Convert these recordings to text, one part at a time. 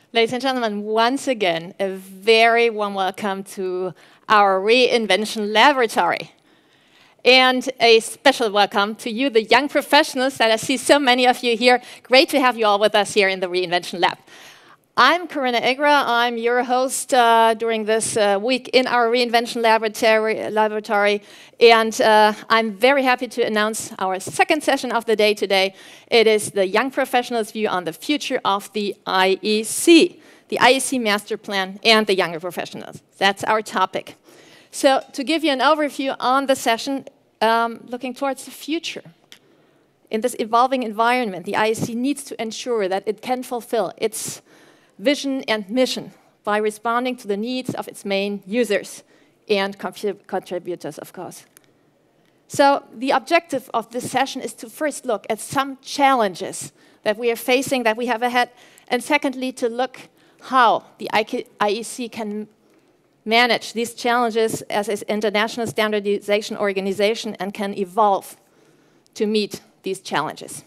Ladies and gentlemen, once again, a very warm welcome to our Reinvention Laboratory. And a special welcome to you, the young professionals that I see so many of you here. Great to have you all with us here in the Reinvention Lab. I'm Corinna Egra. I'm your host during this week in our Reinvention Laboratory. And I'm very happy to announce our second session of the day today. It is the Young Professionals' View on the Future of the IEC Masterplan and the Younger Professionals. That's our topic. So to give you an overview on the session, looking towards the future. In this evolving environment, the IEC needs to ensure that it can fulfill its vision and mission by responding to the needs of its main users and contributors, of course. So the objective of this session is to first look at some challenges that we are facing, that we have ahead, and secondly, to look how the IEC can manage these challenges as an international standardization organization and can evolve to meet these challenges.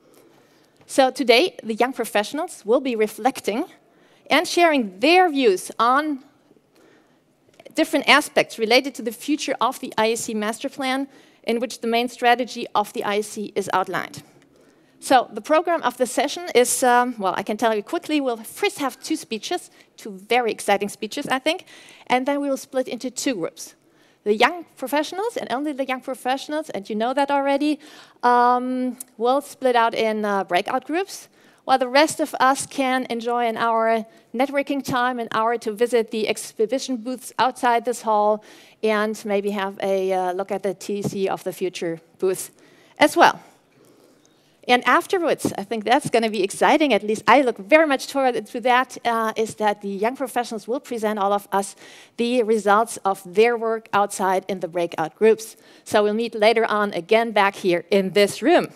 So today, the young professionals will be reflecting and sharing their views on different aspects related to the future of the IEC Masterplan, in which the main strategy of the IEC is outlined. So the program of the session is, well, I can tell you quickly, we'll first have two speeches, two very exciting speeches, I think, and then we will split into two groups. The young professionals, and only the young professionals, and you know that already, will split out in breakout groups, while the rest of us can enjoy an hour networking time, an hour to visit the exhibition booths outside this hall, and maybe have a look at the TC of the Future booth as well. And afterwards, I think that's going to be exciting, at least I look very much forward to that, is that the young professionals will present all of us the results of their work outside in the breakout groups. So we'll meet later on again back here in this room.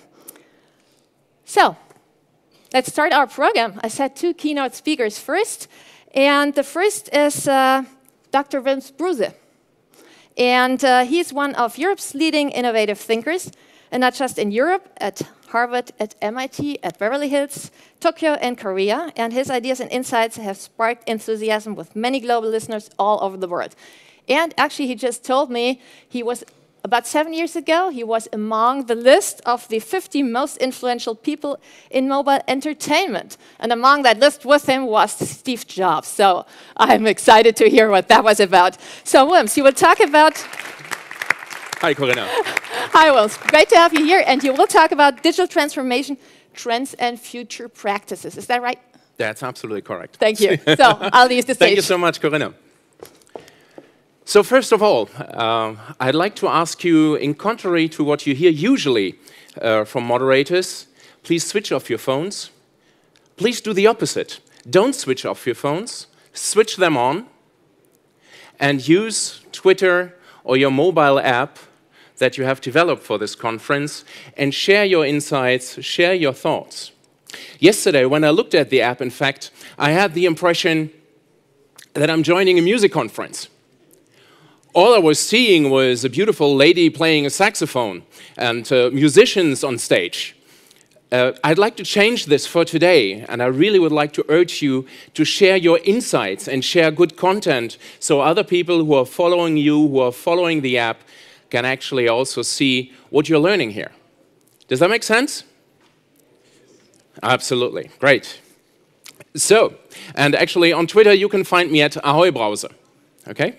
So let's start our program. I said two keynote speakers first, and the first is Dr. Willms Buhse. And he's one of Europe's leading innovative thinkers, and not just in Europe, at Harvard, at MIT, at Beverly Hills, Tokyo, and Korea. And his ideas and insights have sparked enthusiasm with many global listeners all over the world. And actually, he just told me he was, about 7 years ago, he was among the list of the 50 most influential people in mobile entertainment. And among that list with him was Steve Jobs. So I'm excited to hear what that was about. So Willms, you will talk about... Hi, Corinna. Hi, Willms. Great to have you here. And you will talk about digital transformation, trends, and future practices. Is that right? That's absolutely correct. Thank you. So I'll leave the stage. Thank you so much, Corinna. So first of all, I'd like to ask you, in contrary to what you hear usually from moderators, please switch off your phones. Please do the opposite. Don't switch off your phones. Switch them on and use Twitter or your mobile app that you have developed for this conference and share your insights, share your thoughts. Yesterday, when I looked at the app, in fact, I had the impression that I'm joining a music conference. All I was seeing was a beautiful lady playing a saxophone and musicians on stage. I'd like to change this for today, and I really would like to urge you to share your insights and share good content so other people who are following you, who are following the app, can actually also see what you're learning here. Does that make sense? Absolutely. Great. So, and actually on Twitter you can find me at Ahoy Browser. Okay?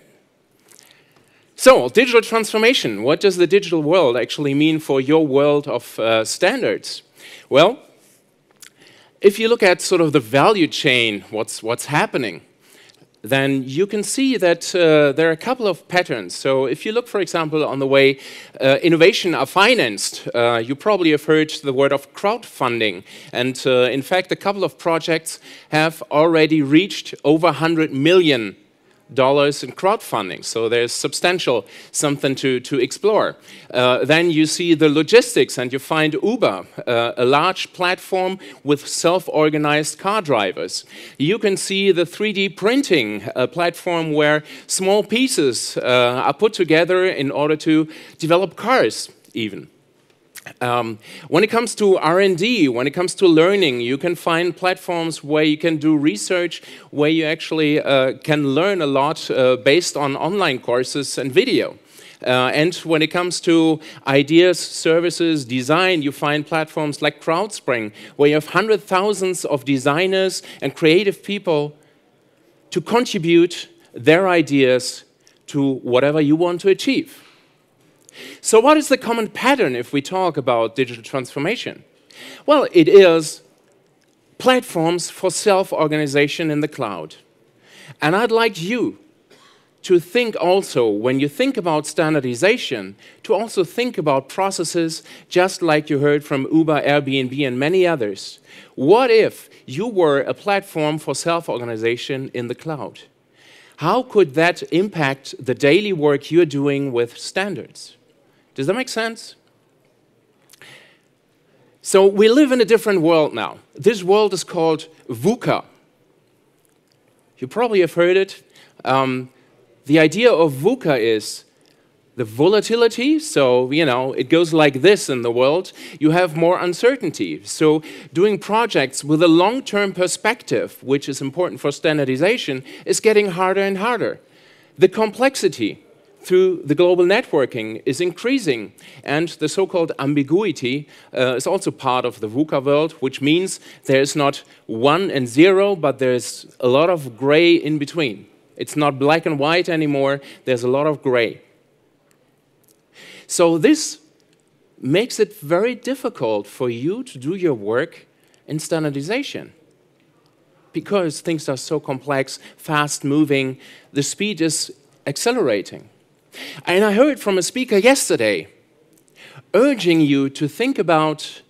So, digital transformation. What does the digital world actually mean for your world of standards? Well, if you look at sort of the value chain, what's happening, then you can see that there are a couple of patterns. So if you look, for example, on the way innovation are financed, you probably have heard the word of crowdfunding. And in fact, a couple of projects have already reached over $100 million in crowdfunding. So there's substantial something to explore. Then you see the logistics, and you find Uber, a large platform with self-organized car drivers. You can see the 3D printing platform where small pieces are put together in order to develop cars even. When it comes to R&D, when it comes to learning, you can find platforms where you can do research, where you actually can learn a lot based on online courses and video. And when it comes to ideas, services, design, you find platforms like Crowdspring, where you have hundreds of thousands of designers and creative people to contribute their ideas to whatever you want to achieve. So what is the common pattern if we talk about digital transformation? Well, it is platforms for self-organization in the cloud. And I'd like you to think also, when you think about standardization, to also think about processes just like you heard from Uber, Airbnb, and many others. What if you were a platform for self-organization in the cloud? How could that impact the daily work you're doing with standards? Does that make sense? So we live in a different world now. This world is called VUCA. You probably have heard it. The idea of VUCA is the volatility, so, it goes like this in the world. You have more uncertainty. So doing projects with a long-term perspective, which is important for standardization, is getting harder and harder. The complexity through the global networking is increasing, and the so-called ambiguity is also part of the VUCA world, which means there's not 1 and 0, but there's a lot of gray in between. It's not black and white anymore, there's a lot of gray. So this makes it very difficult for you to do your work in standardization. Because things are so complex, fast-moving, the speed is accelerating. And I heard from a speaker yesterday urging you to think about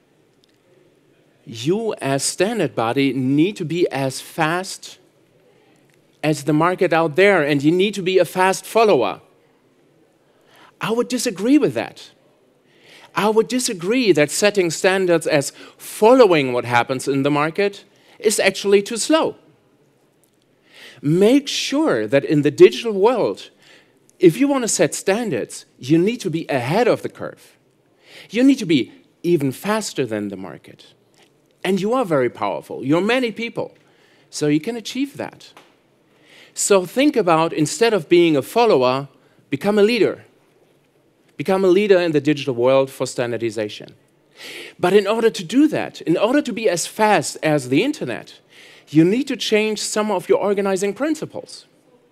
you as standard body need to be as fast as the market out there, and you need to be a fast follower. I would disagree with that. I would disagree that setting standards as following what happens in the market is actually too slow. Make sure that in the digital world, if you want to set standards, you need to be ahead of the curve. You need to be even faster than the market. And you are very powerful. You're many people, so you can achieve that. So think about, instead of being a follower, become a leader. Become a leader in the digital world for standardization. But in order to do that, in order to be as fast as the internet, you need to change some of your organizing principles.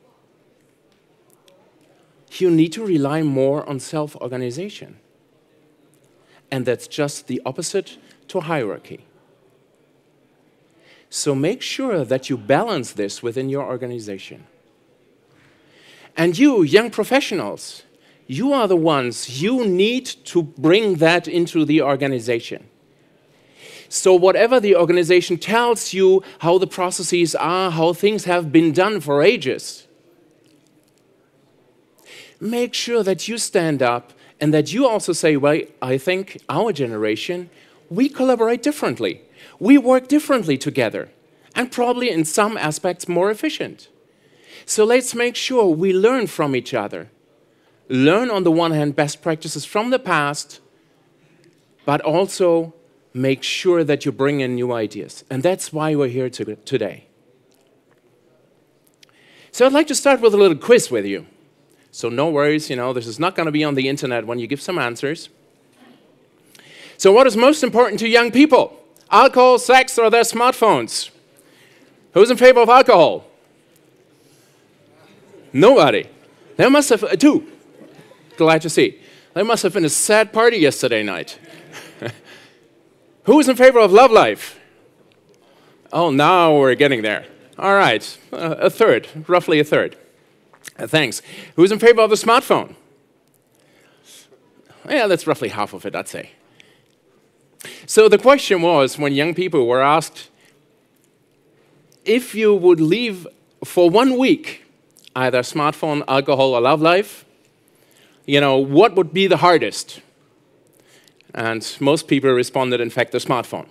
You need to rely more on self-organization. And that's just the opposite to hierarchy. So make sure that you balance this within your organization. And you, young professionals, you are the ones, you need to bring that into the organization. So whatever the organization tells you, how the processes are, how things have been done for ages, make sure that you stand up and that you also say, well, I think our generation, we collaborate differently. We work differently together, and probably in some aspects more efficient. So let's make sure we learn from each other. Learn, on the one hand, best practices from the past, but also make sure that you bring in new ideas. And that's why we're here today. So I'd like to start with a little quiz with you. So no worries, this is not going to be on the internet when you give some answers. So what is most important to young people? Alcohol, sex, or their smartphones? Who's in favor of alcohol? Nobody. There must have, two. Glad to see. There must have been a sad party yesterday night. Who is in favor of love life? Oh, now we're getting there. All right, a third, roughly a third. Thanks. Who's in favor of the smartphone? Yeah, that's roughly half of it, I'd say. So the question was, when young people were asked, if you would leave for 1 week, either smartphone, alcohol, or love life, what would be the hardest? And most people responded, in fact, the smartphone.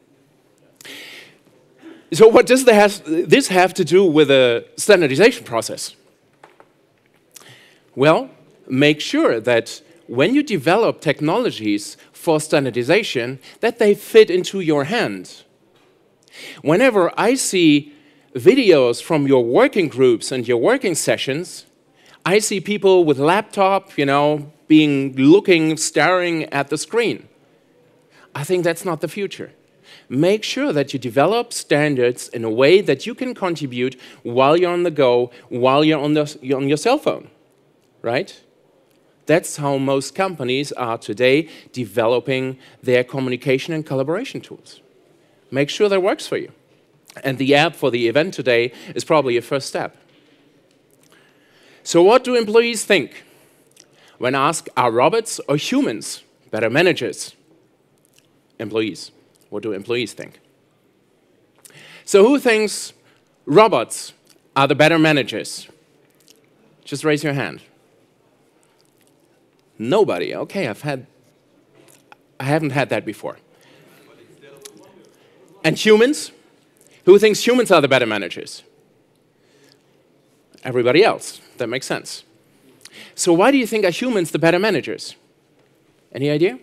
So what does this have to do with the standardization process? Well, make sure that when you develop technologies for standardization, that they fit into your hand. Whenever I see videos from your working groups and your working sessions, I see people with laptop, looking, staring at the screen. I think that's not the future. Make sure that you develop standards in a way that you can contribute while you're on the go, while you're on your cell phone, right? That's how most companies are today developing their communication and collaboration tools. Make sure that works for you. And the app for the event today is probably a first step. So what do employees think when asked, are robots or humans better managers? Employees. What do employees think? So who thinks robots are the better managers? Just raise your hand. Nobody. Okay, I haven't had that before. And humans? Who thinks humans are the better managers? Everybody else. That makes sense. So why do you think are humans the better managers? Any idea?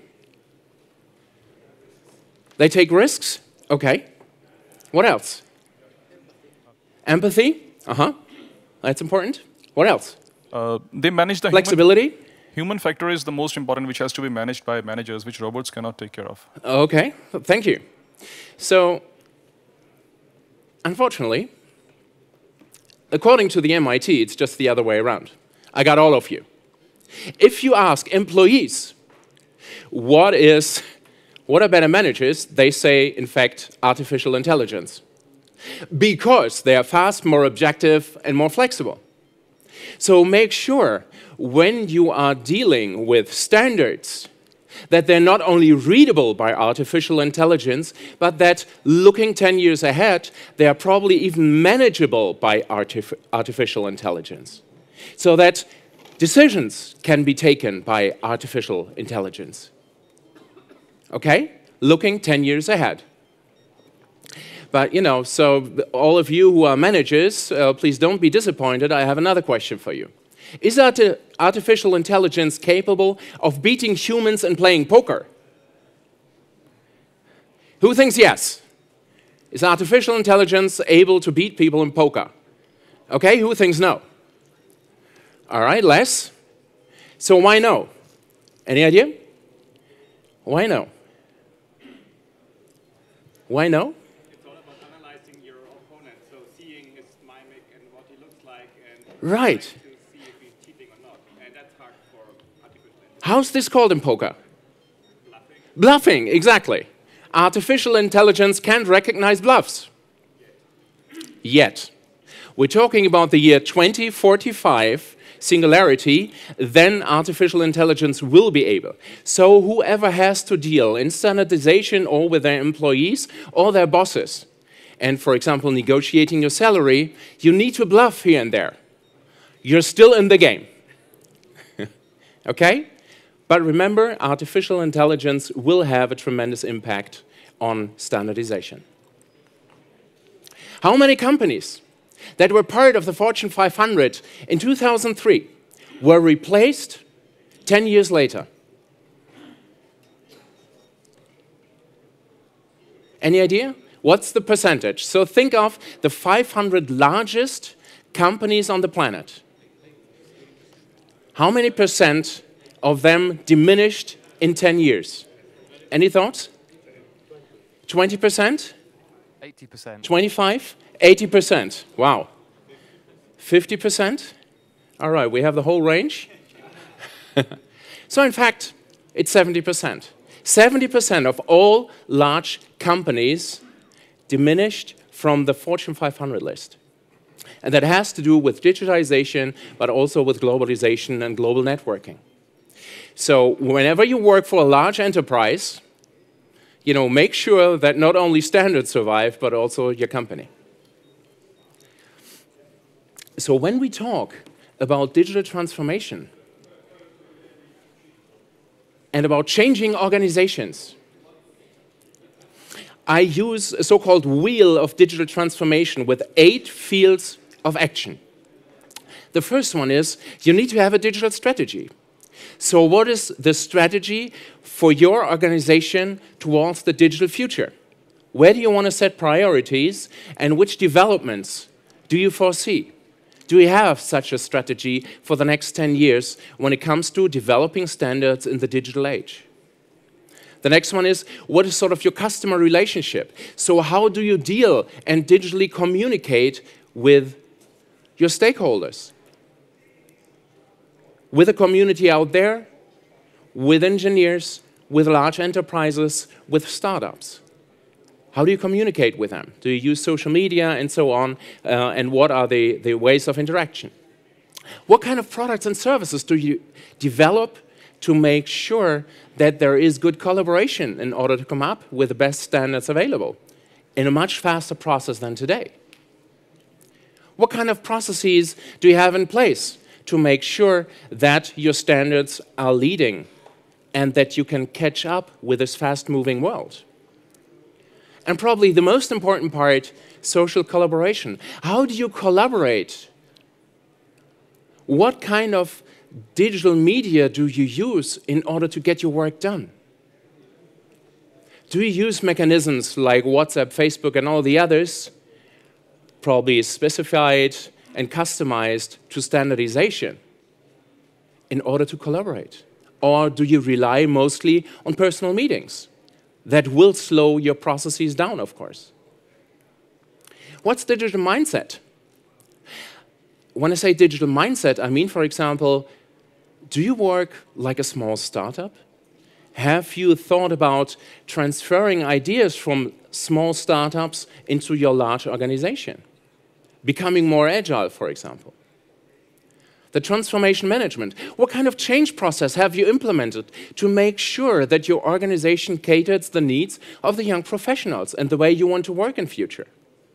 They take risks? Okay. What else? Empathy? That's important. What else? They manage the flexibility? Human factor is the most important, which has to be managed by managers, which robots cannot take care of. Okay, thank you. So, unfortunately, according to the MIT, it's just the other way around. I got all of you. If you ask employees, what are better managers, they say, in fact, artificial intelligence. Because they are fast, more objective, and more flexible. So make sure when you are dealing with standards that they're not only readable by artificial intelligence, but that looking 10 years ahead, they are probably even manageable by artificial intelligence. So that decisions can be taken by artificial intelligence. Okay? Looking 10 years ahead. But, so all of you who are managers, please don't be disappointed. I have another question for you. Is artificial intelligence capable of beating humans in playing poker? Who thinks yes? Is artificial intelligence able to beat people in poker? Okay, who thinks no? All right, less. So why no? Any idea? Why no? Why no? It's all about analyzing your opponent, so seeing his mimic and what he looks like, and right. To see if he's cheating or not. And that's hard for artificial intelligence. How's this called in poker? Bluffing. Bluffing, exactly. Artificial intelligence can't recognize bluffs. Yet. We're talking about the year 2045, singularity, then artificial intelligence will be able. So whoever has to deal in standardization or with their employees or their bosses, and for example, negotiating your salary, you need to bluff here and there. You're still in the game. Okay? But remember, artificial intelligence will have a tremendous impact on standardization. How many companies that were part of the Fortune 500 in 2003 were replaced 10 years later? Any idea? What's the percentage? So think of the 500 largest companies on the planet. How many percent of them diminished in 10 years? Any thoughts? 20%? 80%. 25? 80%. Wow. 50%? All right, we have the whole range. So in fact, it's 70%. 70% of all large companies diminished from the Fortune 500 list. And that has to do with digitization, but also with globalization and global networking. So whenever you work for a large enterprise, make sure that not only standards survive, but also your company. So when we talk about digital transformation and about changing organizations, I use a so-called wheel of digital transformation with 8 fields of action. The first one is you need to have a digital strategy. So what is the strategy for your organization towards the digital future? Where do you want to set priorities, and which developments do you foresee? Do we have such a strategy for the next 10 years when it comes to developing standards in the digital age? The next one is, what is sort of your customer relationship? So how do you deal and digitally communicate with your stakeholders? With the community out there, with engineers, with large enterprises, with startups. How do you communicate with them? Do you use social media and so on? And what are the ways of interaction? What kind of products and services do you develop to make sure that there is good collaboration in order to come up with the best standards available in a much faster process than today? What kind of processes do you have in place to make sure that your standards are leading and that you can catch up with this fast-moving world? And probably the most important part, social collaboration. How do you collaborate? What kind of digital media do you use in order to get your work done? Do you use mechanisms like WhatsApp, Facebook, and all the others, probably specified and customized to standardization in order to collaborate? Or do you rely mostly on personal meetings? That will slow your processes down, of course. What's digital mindset? When I say digital mindset, I mean, for example, do you work like a small startup? Have you thought about transferring ideas from small startups into your large organization? Becoming more agile, for example. The transformation management. What kind of change process have you implemented to make sure that your organization caters the needs of the young professionals and the way you want to work in future?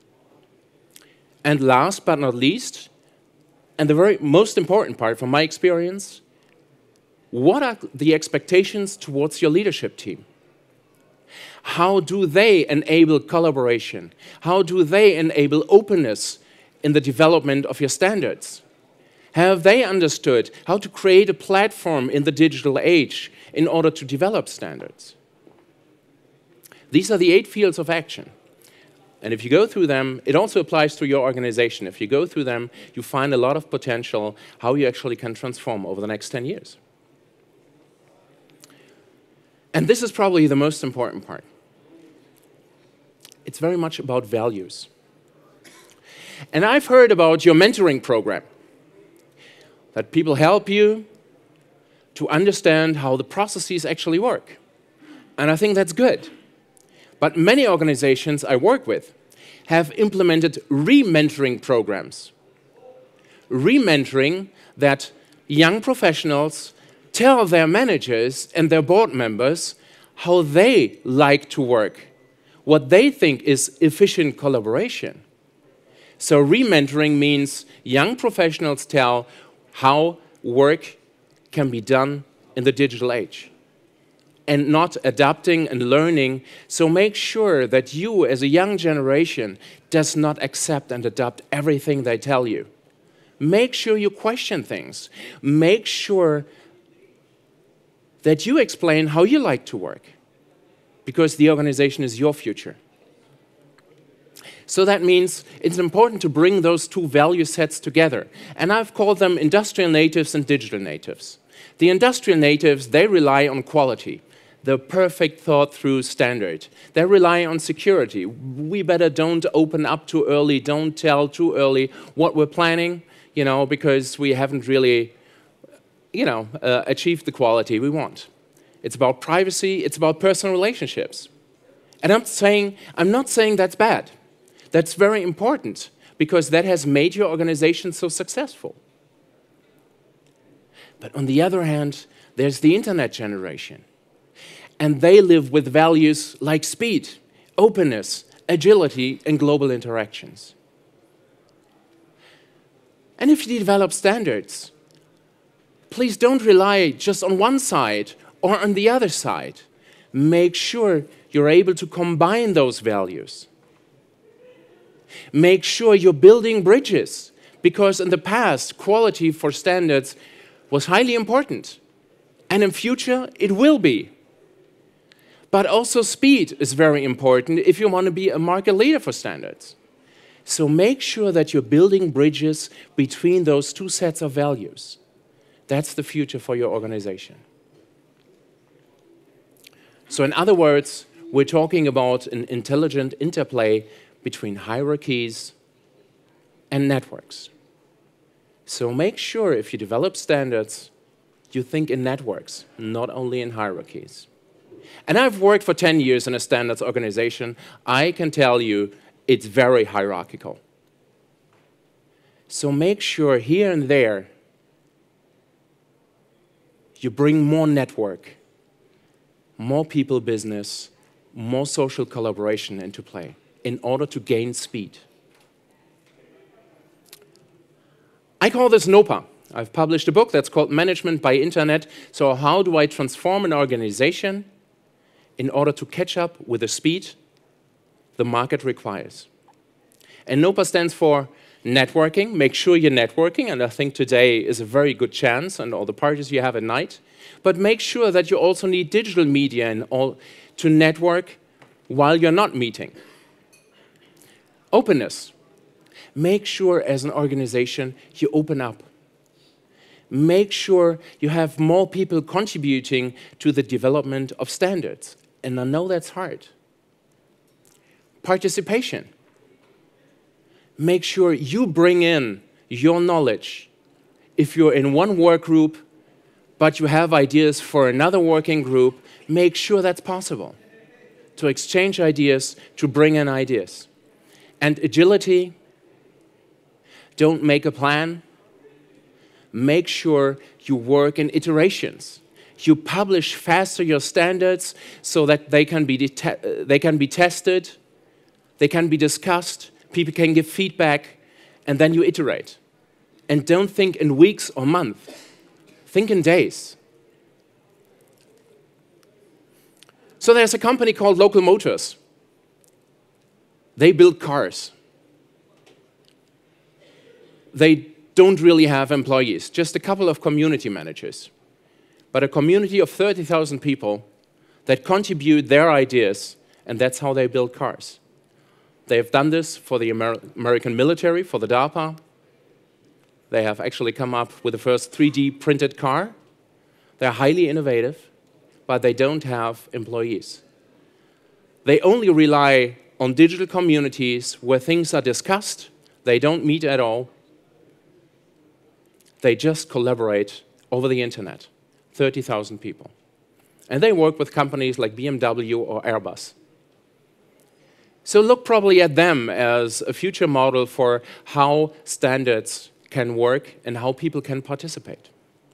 And last but not least, and the very most important part from my experience, what are the expectations towards your leadership team? How do they enable collaboration? How do they enable openness in the development of your standards? Have they understood how to create a platform in the digital age in order to develop standards? These are the 8 fields of action. And if you go through them, it also applies to your organization. If you go through them, you find a lot of potential how you actually can transform over the next 10 years. And this is probably the most important part. It's very much about values. And I've heard about your mentoring program, that people help you to understand how the processes actually work. And I think that's good. But many organizations I work with have implemented re-mentoring programs. Re-mentoring that young professionals tell their managers and their board members how they like to work, what they think is efficient collaboration. So re-mentoring means young professionals tell how work can be done in the digital age and not adapting and learning. So make sure that you, as a young generation, does not accept and adopt everything they tell you. Make sure you question things. Make sure that you explain how you like to work, because the organization is your future. So that means it's important to bring those 2 value sets together. And I've called them industrial natives and digital natives. The industrial natives, they rely on quality, the perfect thought-through standard. They rely on security. We better don't open up too early, don't tell too early what we're planning, because we haven't really, achieved the quality we want. It's about privacy, it's about personal relationships. And I'm not saying that's bad. That's very important, because that has made your organization so successful. But on the other hand, there's the internet generation. And they live with values like speed, openness, agility, and global interactions. And if you develop standards, please don't rely just on one side or on the other side. Make sure you're able to combine those values. Make sure you're building bridges, because in the past, quality for standards was highly important. And in future, it will be. But also speed is very important if you want to be a market leader for standards. So make sure that you're building bridges between those two sets of values. That's the future for your organization. So in other words, we're talking about an intelligent interplay between hierarchies and networks. So make sure if you develop standards, you think in networks, not only in hierarchies. And I've worked for 10 years in a standards organization. I can tell you it's very hierarchical. So make sure here and there you bring more network, more people business, more social collaboration into play in order to gain speed. I call this NOPA. I've published a book that's called Management by Internet. So how do I transform an organization in order to catch up with the speed the market requires? And NOPA stands for networking. Make sure you're networking, and I think today is a very good chance and all the parties you have at night. But make sure that you also need digital media and all to network while you're not meeting. Openness. Make sure as an organization you open up. Make sure you have more people contributing to the development of standards. And I know that's hard. Participation. Make sure you bring in your knowledge. If you're in one work group, but you have ideas for another working group, make sure that's possible. To exchange ideas, to bring in ideas. And agility. Don't make a plan. Make sure you work in iterations. You publish faster your standards so that they can be tested, they can be discussed, people can give feedback, and then you iterate. And don't think in weeks or months. Think in days. So there's a company called Local Motors. They build cars. They don't really have employees, just a couple of community managers. But a community of 30,000 people that contribute their ideas, and that's how they build cars. They have done this for the American military, for the DARPA. They have actually come up with the first 3D printed car. They're highly innovative, but they don't have employees. They only rely on digital communities where things are discussed. They don't meet at all. They just collaborate over the internet, 30,000 people. And they work with companies like BMW or Airbus. So look probably at them as a future model for how standards can work and how people can participate.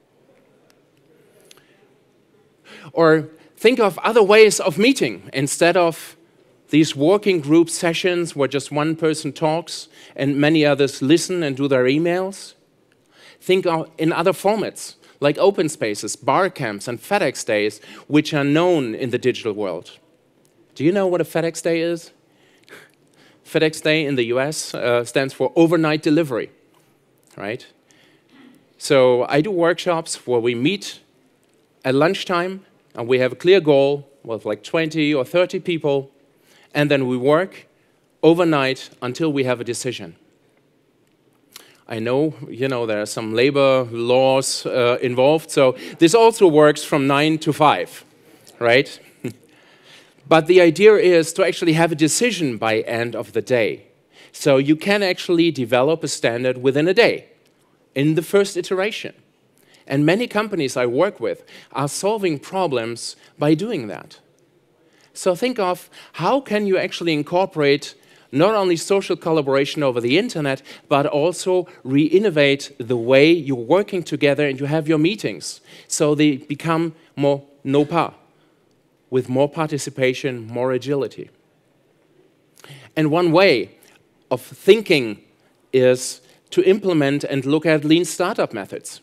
Or think of other ways of meeting instead of these working group sessions where just one person talks and many others listen and do their emails. Think in other formats, like open spaces, bar camps, and FedEx days, which are known in the digital world. Do you know what a FedEx day is? FedEx Day in the US stands for overnight delivery, right? So I do workshops where we meet at lunchtime, and we have a clear goal with like 20 or 30 people, and then we work overnight until we have a decision. I know, there are some labor laws involved, so this also works from 9 to 5, right? But the idea is to actually have a decision by end of the day. So you can actually develop a standard within a day, in the first iteration. And many companies I work with are solving problems by doing that. So think of how can you actually incorporate not only social collaboration over the internet, but also re-innovate the way you're working together and you have your meetings. So they become more NOPA, with more participation, more agility. And one way of thinking is to implement and look at lean startup methods.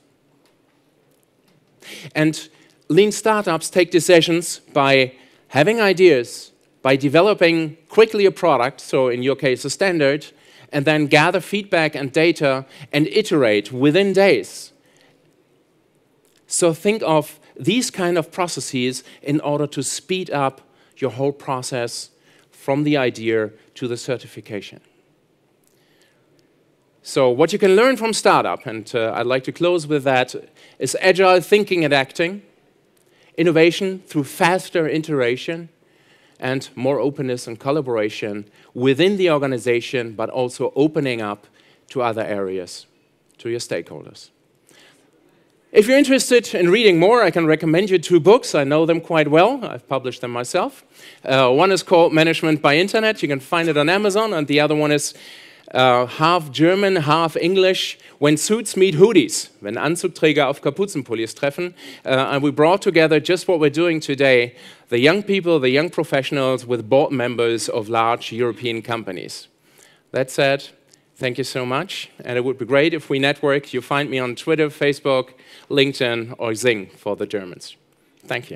And lean startups take decisions by having ideas, by developing quickly a product, so in your case a standard, and then gather feedback and data and iterate within days. So think of these kind of processes in order to speed up your whole process from the idea to the certification. So what you can learn from startup, and I'd like to close with that, is agile thinking and acting, innovation through faster iteration, and more openness and collaboration within the organization, but also opening up to other areas, to your stakeholders. If you're interested in reading more, I can recommend you 2 books. I know them quite well. I've published them myself. One is called Management by Internet. You can find it on Amazon. And the other one is half German, half English, When Suits Meet Hoodies, wenn Anzugträger auf Kapuzenpullis treffen. And we brought together just what we're doing today, the young people, the young professionals with board members of large European companies. That said, thank you so much. And it would be great if we network. You find me on Twitter, Facebook, LinkedIn, or Xing for the Germans. Thank you.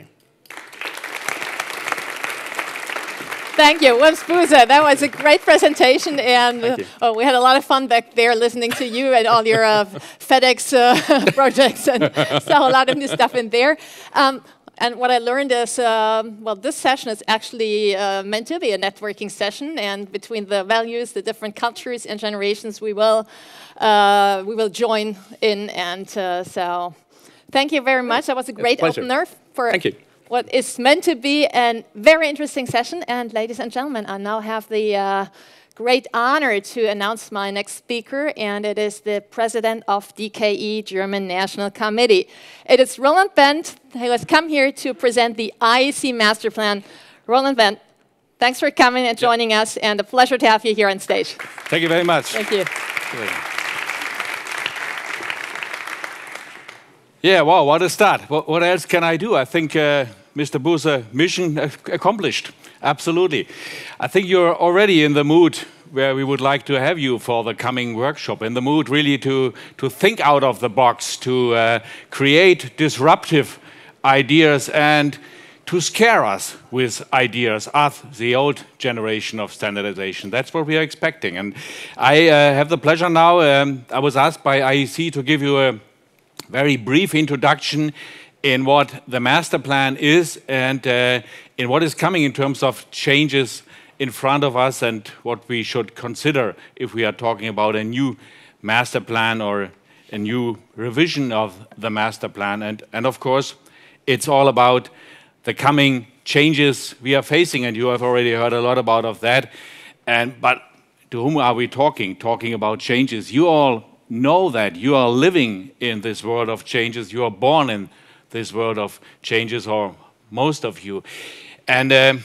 Thank you, Willms Buhse. That was a great presentation, and we had a lot of fun back there listening to you and all your FedEx projects, and saw a lot of new stuff in there. And what I learned is, well, this session is actually meant to be a networking session, and between the values, the different cultures and generations, we will join in. And so, thank you very much. That was a great opener for what is meant to be a very interesting session. And ladies and gentlemen, I now have the great honor to announce my next speaker, and it is the president of DKE, German National Committee. It is Roland Bent, who has come here to present the IEC Masterplan. Roland Bent, thanks for coming and joining us, and a pleasure to have you here on stage. Thank you very much. Thank you. Yeah, wow, what a start. What else can I do? I think Mr. Buhse, mission accomplished. Absolutely. I think you're already in the mood where we would like to have you for the coming workshop, in the mood really to think out of the box, to create disruptive ideas and to scare us with ideas, us, the old generation of standardization. That's what we are expecting. And I have the pleasure now, I was asked by IEC to give you a very brief introduction in what the master plan is and in what is coming in terms of changes in front of us and what we should consider if we are talking about a new master plan or a new revision of the master plan. And of course, it's all about the coming changes we are facing, and you have already heard a lot about that. But to whom are we talking? Talking about changes. You all know that you are living in this world of changes. You are born in this world of changes, or most of you. And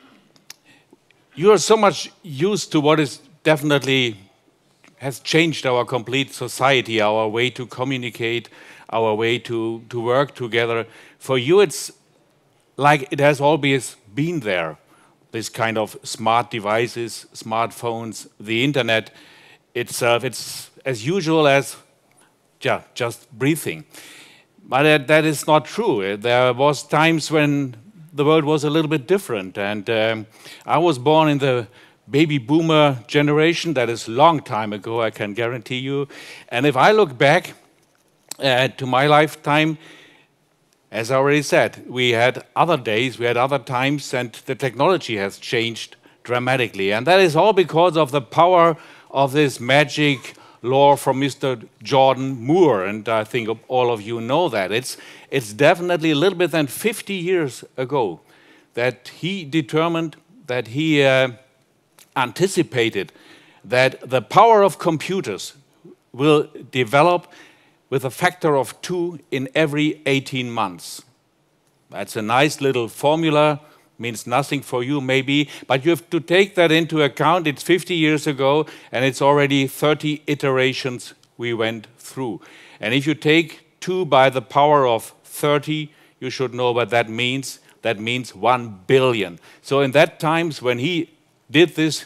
you are so much used to what is definitely has changed our complete society, our way to communicate, our way to work together. For you, it's like it has always been there, this kind of smart devices, smartphones, the internet itself. It's as usual as just breathing. But that is not true. There was times when the world was a little bit different. And I was born in the baby boomer generation. That is a long time ago, I can guarantee you. And if I look back to my lifetime, as I already said, we had other days, we had other times, and the technology has changed dramatically. And that is all because of the power of this magic law from Mr. Jordan Moore, and I think all of you know that. It's definitely a little bit than 50 years ago that he determined, that he anticipated that the power of computers will develop with a factor of 2 in every 18 months. That's a nice little formula, means nothing for you maybe, but you have to take that into account. It's 50 years ago, and it's already 30 iterations we went through. And if you take 2 by the power of 30, you should know what that means. That means 1 billion. So in that times when he did this,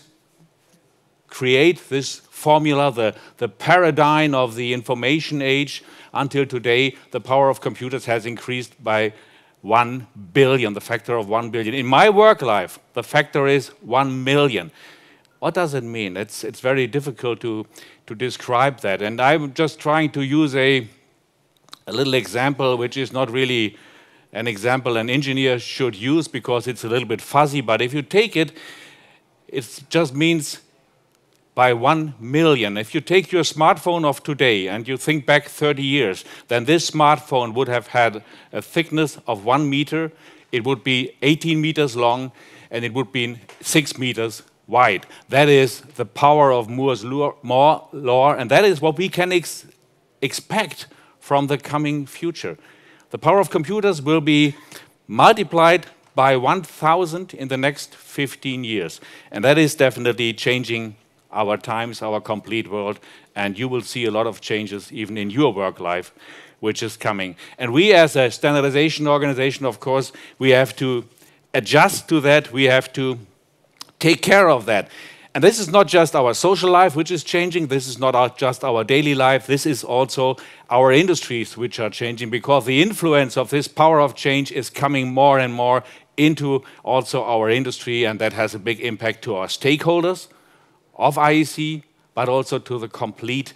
create this formula, the paradigm of the information age, until today, the power of computers has increased by 1 billion, the factor of 1 billion. In my work life, the factor is 1 million. What does it mean? It's very difficult to describe that. And I'm just trying to use a little example which is not really an example an engineer should use because it's a little bit fuzzy, but if you take it, it just means by 1 million. If you take your smartphone of today and you think back 30 years, then this smartphone would have had a thickness of 1 meter, it would be 18 meters long, and it would be 6 meters wide. That is the power of Moore's law, and that is what we can expect from the coming future. The power of computers will be multiplied by 1,000 in the next 15 years. And that is definitely changing our times, our complete world. And you will see a lot of changes even in your work life, which is coming. And we as a standardization organization, of course, we have to adjust to that. We have to take care of that. And this is not just our social life, which is changing. This is not just our daily life. This is also our industries, which are changing, because the influence of this power of change is coming more and more into also our industry, and that has a big impact to our stakeholders of IEC, but also to the complete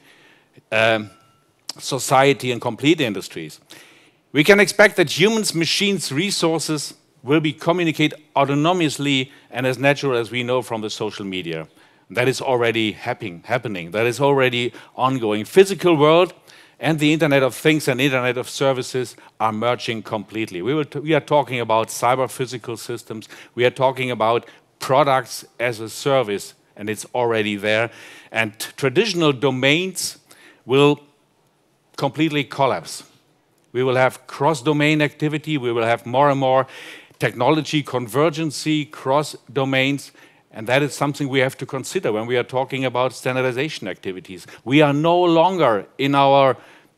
society and complete industries. We can expect that humans, machines, resources will be communicated autonomously and as natural as we know from the social media. That is already happening. That is already ongoing. Physical world and the Internet of Things and Internet of Services are merging completely. We are talking about cyber-physical systems. We are talking about products as a service, and it's already there. And traditional domains will completely collapse. We will have cross-domain activity. We will have more and more technology convergency, cross-domains, and that is something we have to consider when we are talking about standardization activities. We are no longer in our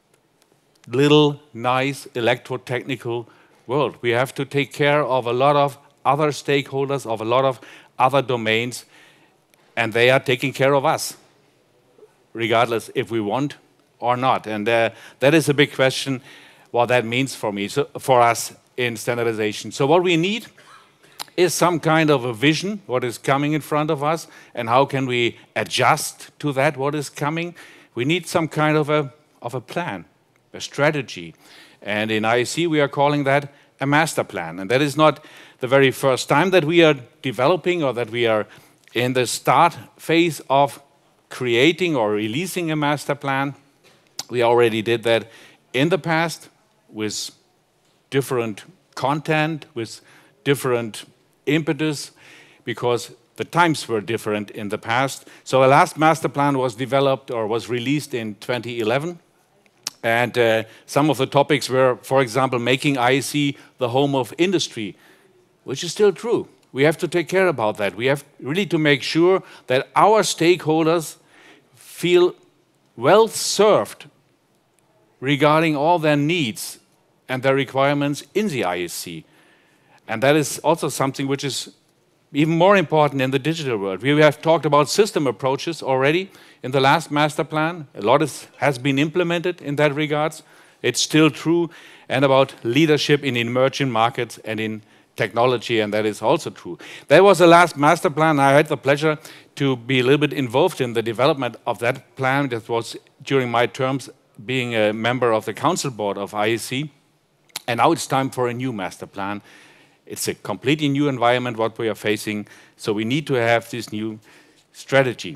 little, nice, electrotechnical world. We have to take care of a lot of other stakeholders, of a lot of other domains, and they are taking care of us, regardless if we want or not. And that is a big question, what that means for us in standardization. So what we need is some kind of a vision, what is coming in front of us, and how can we adjust to that, what is coming. We need some kind of a plan, a strategy. And in IEC, we are calling that a master plan. And that is not the very first time that we are developing or that we are in the start phase of creating or releasing a master plan. We already did that in the past with different content, with different impetus, because the times were different in the past. So the last master plan was developed or was released in 2011. And some of the topics were, for example, making IEC the home of industry, which is still true. We have to take care about that. We have really to make sure that our stakeholders feel well served regarding all their needs and their requirements in the IEC. And that is also something which is even more important in the digital world. We have talked about system approaches already in the last master plan. A lot has been implemented in that regards. It's still true. And about leadership in emerging markets and in technology, and that is also true. That was the last master plan. I had the pleasure to be a little bit involved in the development of that plan. That was during my terms being a member of the council board of IEC. And now it's time for a new master plan. It's a completely new environment what we are facing, so we need to have this new strategy.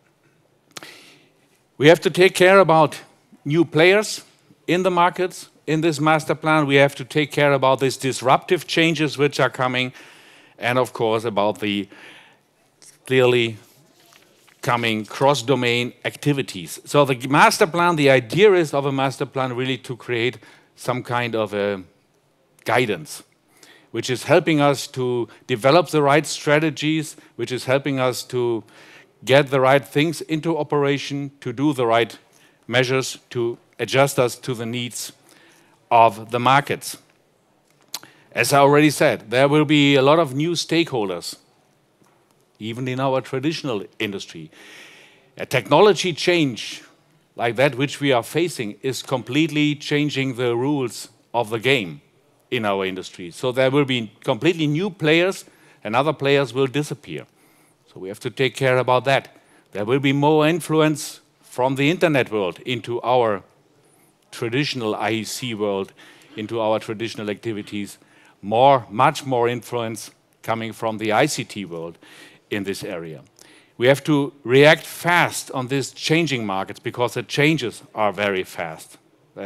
We have to take care about new players in the markets. In this master plan, we have to take care about these disruptive changes which are coming, and of course about the clearly coming cross-domain activities. So the master plan, the idea is of a master plan really to create some kind of a guidance, which is helping us to develop the right strategies, which is helping us to get the right things into operation, to do the right measures, to adjust us to the needs of the markets. As I already said, there will be a lot of new stakeholders, even in our traditional industry. A technology change like that which we are facing is completely changing the rules of the game in our industry. So there will be completely new players and other players will disappear. So we have to take care about that. There will be more influence from the internet world into our traditional IEC world into our traditional activities, much more influence coming from the ICT world in this area. We have to react fast on these changing markets because the changes are very fast.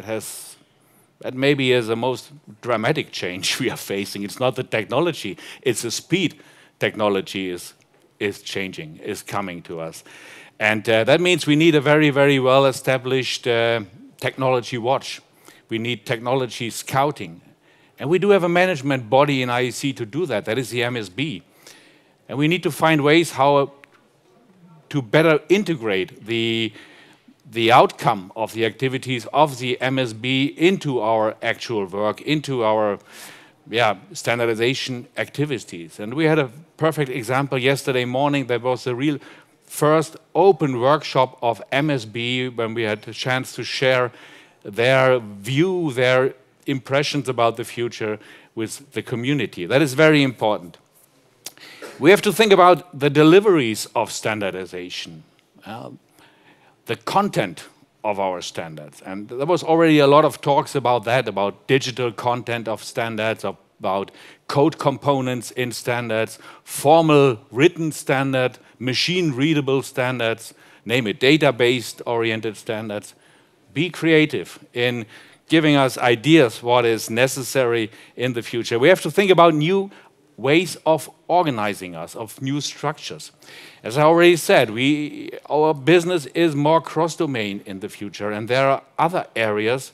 That maybe is the most dramatic change we are facing. It's not the technology, it's the speed technology is changing, is coming to us. And that means we need a very, very well-established technology watch. We need technology scouting. And we do have a management body in IEC to do that. That is the MSB. And we need to find ways how to better integrate the outcome of the activities of the MSB into our actual work, into our standardization activities. And we had a perfect example yesterday morning. There was a real first open workshop of MSB when we had the chance to share their view, their impressions about the future with the community. That is very important. We have to think about the deliveries of standardization, the content of our standards. And there was already a lot of talks about that, about digital content of standards, about code components in standards, formal written standard, machine-readable standards, name it, database-oriented standards. Be creative in giving us ideas what is necessary in the future. We have to think about new ways of organizing us, of new structures. As I already said, our business is more cross-domain in the future, and there are other areas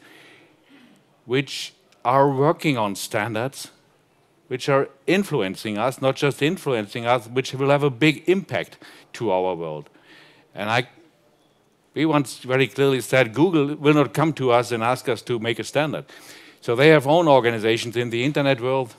which are working on standards, which are influencing us, not just influencing us, which will have a big impact to our world. And we once very clearly said Google will not come to us and ask us to make a standard. So they have own organizations in the internet world,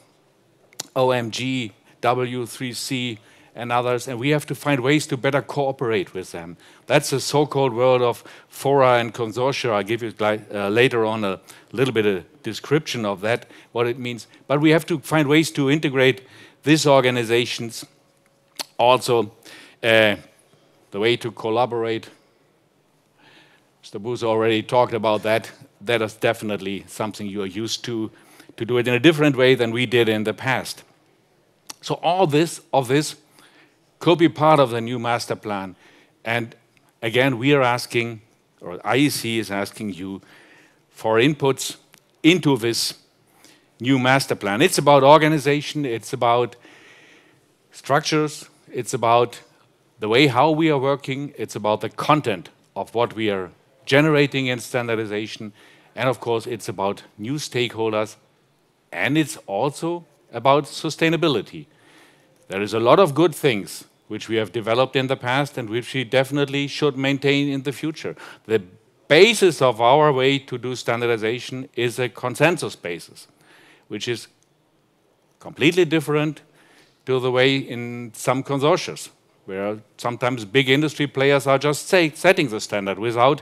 OMG, W3C, and others, and we have to find ways to better cooperate with them. That's the so-called world of fora and consortia. I'll give you later on a little bit of description of that, what it means. But we have to find ways to integrate these organizations. Also, the way to collaborate. Mr. Buhse already talked about that. That is definitely something you are used to do it in a different way than we did in the past. So all this could be part of the new master plan. And again, we are asking, or IEC is asking you for inputs into this new master plan. It's about organization, it's about structures, it's about the way how we are working, it's about the content of what we are generating in standardization, and of course it's about new stakeholders, and it's also about sustainability. There is a lot of good things which we have developed in the past and which we definitely should maintain in the future. The basis of our way to do standardization is a consensus basis, which is completely different to the way in some consortia, where sometimes big industry players are just setting the standard without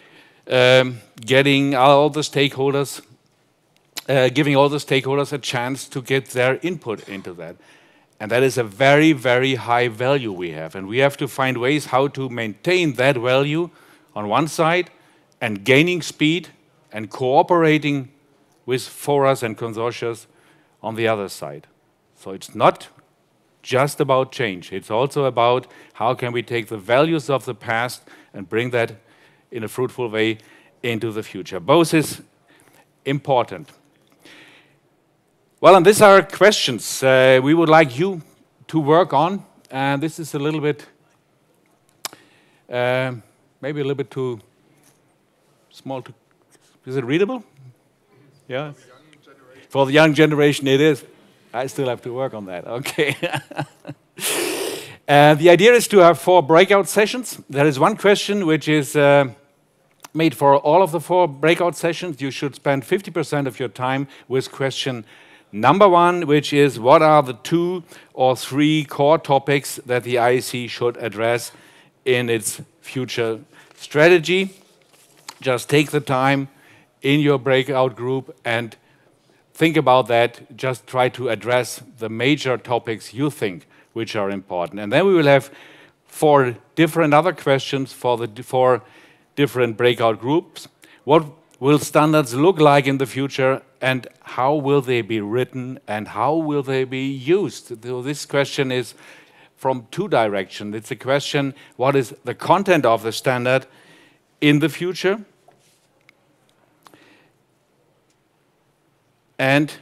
getting all the stakeholders, giving all the stakeholders a chance to get their input into that. And that is a very, very high value we have. And we have to find ways how to maintain that value on one side and gaining speed and cooperating with forums and consortia on the other side. So it's not just about change. It's also about how can we take the values of the past and bring that in a fruitful way into the future. Both is important. Well, and these are questions we would like you to work on. And this is a little bit, maybe a little bit too small. Is it readable? Yeah. For the young generation, it is. I still have to work on that. Okay. The idea is to have 4 breakout sessions. There is one question which is made for all of the 4 breakout sessions. You should spend 50% of your time with question number 1, which is what are the 2 or 3 core topics that the IEC should address in its future strategy. Just take the time in your breakout group and think about that. Just try to address the major topics you think which are important. And then we will have 4 different other questions for the 4 different breakout groups. What will standards look like in the future? and how will they be written and how will they be used? So this question is from two directions. It's a question, what is the content of the standard in the future? And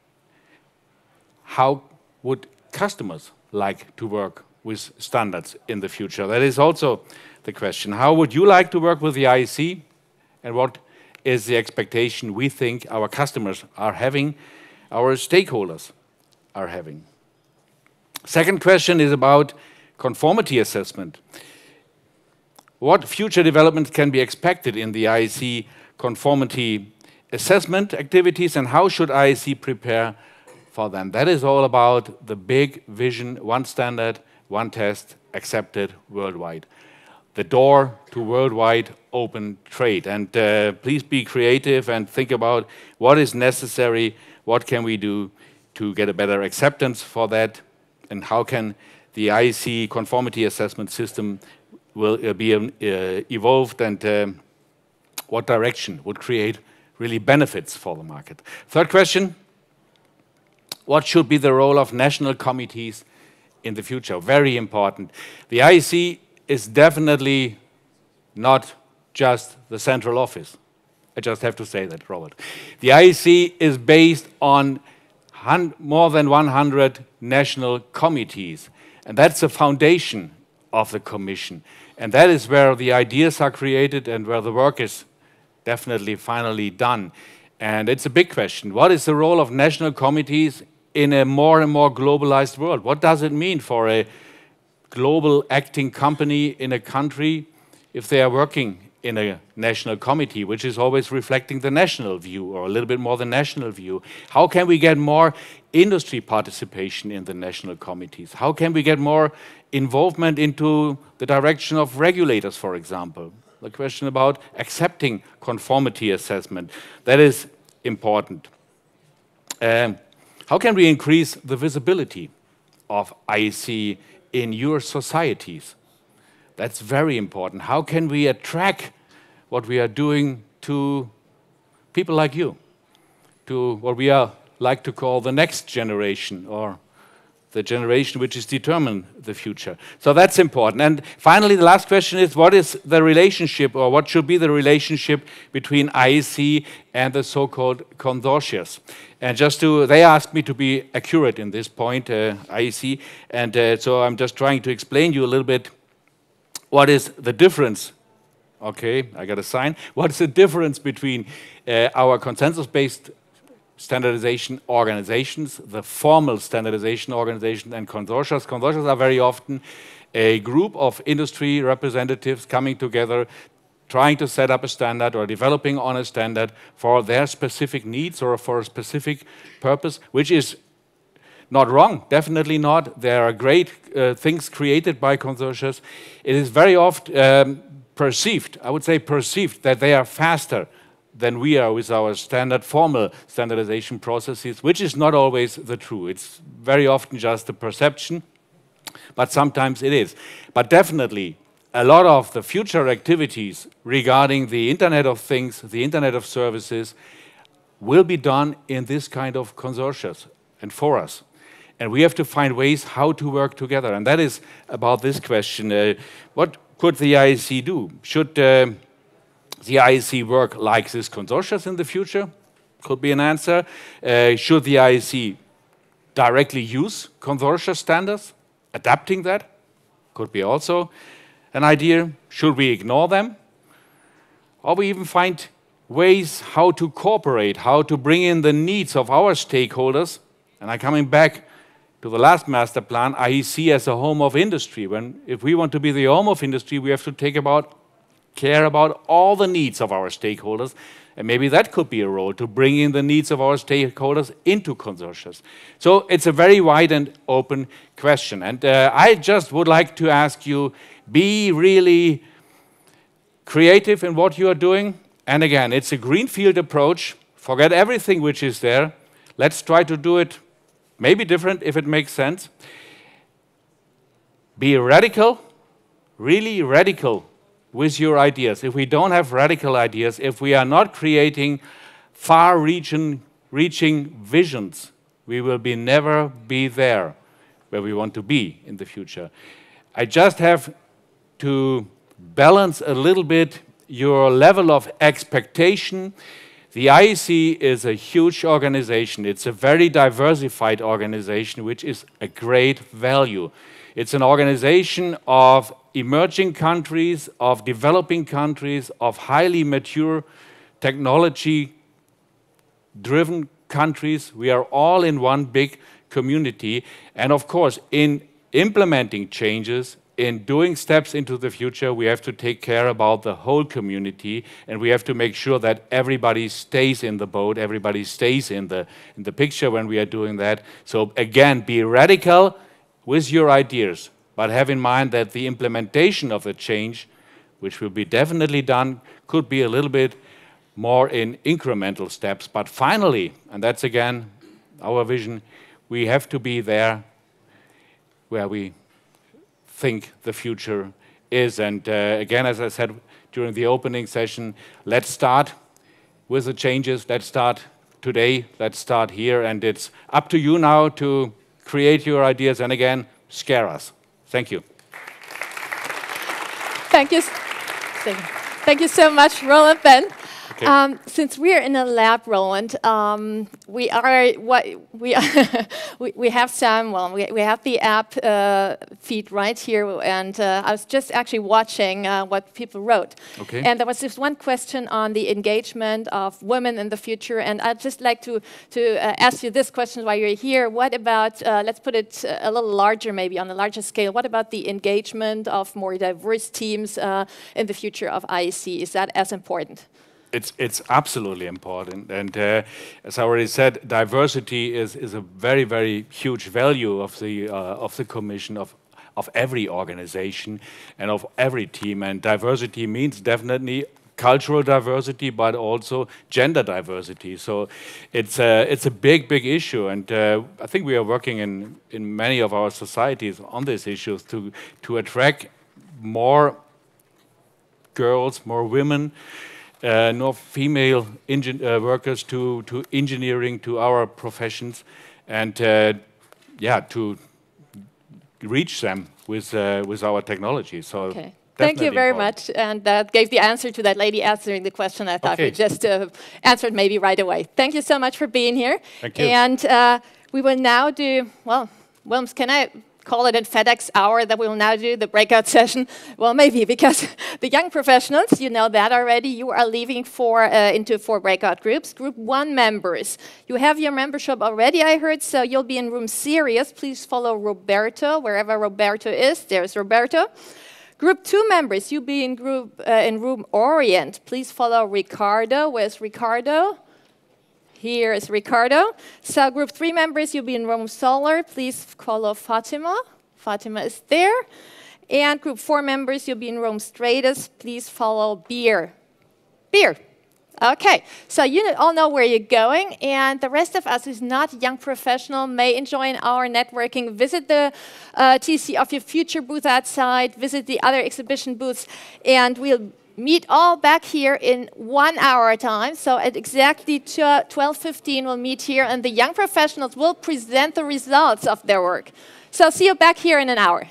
how would customers like to work with standards in the future? That is also the question. How would you like to work with the IEC? And what is the expectation we think our customers are having, our stakeholders are having? Second question is about conformity assessment. What future developments can be expected in the IEC conformity assessment activities, and how should IEC prepare for them? That is all about the big vision, one standard, one test, accepted worldwide. The door to worldwide open trade. And please be creative and think about what is necessary, what can we do to get a better acceptance for that, and how can the IEC conformity assessment system will be evolved, and what direction would create really benefits for the market. Third question, what should be the role of national committees in the future? Very important. The IEC is definitely not just the central office. I just have to say that, Robert. The IEC is based on more than 100 national committees, and that's the foundation of the Commission. And that is where the ideas are created and where the work is definitely finally done. And it's a big question. What is the role of national committees in a more and more globalized world? What does it mean for a global acting company in a country if they are working in a national committee, which is always reflecting the national view, or a little bit more the national view? How can we get more industry participation in the national committees? How can we get more involvement into the direction of regulators, for example? The question about accepting conformity assessment, that is important. How can we increase the visibility of IEC in your societies? That's very important. How can we attract what we are doing to people like you, to what we are like to call the next generation, or the generation which is determining the future? So that's important. And finally, the last question is, what is the relationship, or what should be the relationship between IEC and the so-called consortia? And they asked me to be accurate in this point, IEC, and so I'm just trying to explain you a little bit what is the difference. Okay, I got a sign. What is the difference between our consensus-based standardization organizations, the formal standardization organization, and consortia? Consortia are very often a group of industry representatives coming together, trying to set up a standard or developing on a standard for their specific needs or for a specific purpose, which is not wrong, definitely not. There are great things created by consortia. It is very often perceived, I would say perceived, that they are faster than we are with our standard formal standardization processes, which is not always the true. It's very often just a perception, but sometimes it is. But definitely, a lot of the future activities regarding the Internet of Things, the Internet of Services, will be done in this kind of consortia and for us. And we have to find ways how to work together. And that is about this question. What could the IEC do? Should the IEC work like this consortia in the future? Could be an answer. Should the IEC directly use consortia standards? Adapting that? Could be also an idea. Should we ignore them? Or we even find ways how to cooperate, how to bring in the needs of our stakeholders. And I'm coming back to the last master plan, IEC as a home of industry. If we want to be the home of industry, we have to care about all the needs of our stakeholders. And maybe that could be a role, to bring in the needs of our stakeholders into consortia. So it's a very wide and open question. And I just would like to ask you, be really creative in what you are doing. And again, it's a greenfield approach. Forget everything which is there. Let's try to do it maybe different if it makes sense. Be radical, really radical with your ideas. If we don't have radical ideas, if we are not creating far-reaching reaching visions, we will never be there where we want to be in the future. I just have to balance a little bit your level of expectation. The IEC is a huge organization. It's a very diversified organization, which is a great value. It's an organization of emerging countries, of developing countries, of highly mature technology-driven countries. We are all in one big community. And of course, in implementing changes, in doing steps into the future, we have to take care about the whole community, and we have to make sure that everybody stays in the boat, everybody stays in the picture when we are doing that. So again, be radical with your ideas, but have in mind that the implementation of the change, which will be definitely done, could be a little bit more in incremental steps. But finally, and that's again our vision, we have to be there where we think the future is. And again, as I said during the opening session, let's start with the changes. Let's start today. Let's start here. And it's up to you now to create your ideas and again, scare us. Thank you. Thank you. Thank you so much, Roland Ben. Okay. Since we're in a lab, Roland, we have the app feed right here, and I was just actually watching what people wrote. Okay. And there was this one question on the engagement of women in the future, and I'd just like to ask you this question while you're here. What about, let's put it a little larger, maybe on a larger scale, what about the engagement of more diverse teams in the future of IEC? Is that as important? It's absolutely important, and as I already said, diversity is a very, very huge value of the Commission, of every organization and of every team. And diversity means definitely cultural diversity, but also gender diversity. So it's a big issue, and I think we are working in many of our societies on these issues to attract more girls, more women, no female workers to engineering, to our professions, and yeah, to reach them with our technology. So okay. Thank you very much, and that gave the answer to that lady answering the question. I thought we just answered maybe right away. Thank you so much for being here. Thank you. And we will now do, well, Willms, can I call it a FedEx hour that we will now do the breakout session? Well, maybe, because the young professionals, you know that already, you are leaving into 4 breakout groups. Group 1 members, you have your membership already, I heard, so you'll be in room Sirius. Please follow Roberto, wherever Roberto is, there's Roberto. Group 2 members, you'll be in room Orient. Please follow Ricardo. Where's Ricardo? Here is Ricardo. So group 3 members, you'll be in room Solar. Please follow Fatima. Fatima is there. And group 4 members, you'll be in room Stratus. Please follow Beer. Beer. Okay, so you all know where you're going, and the rest of us who's not young professional may enjoy our networking. Visit the TC of your future booth outside, visit the other exhibition booths, and we'll meet all back here in 1 hour time. So at exactly 12:15 we'll meet here, and the young professionals will present the results of their work. So see you back here in an hour.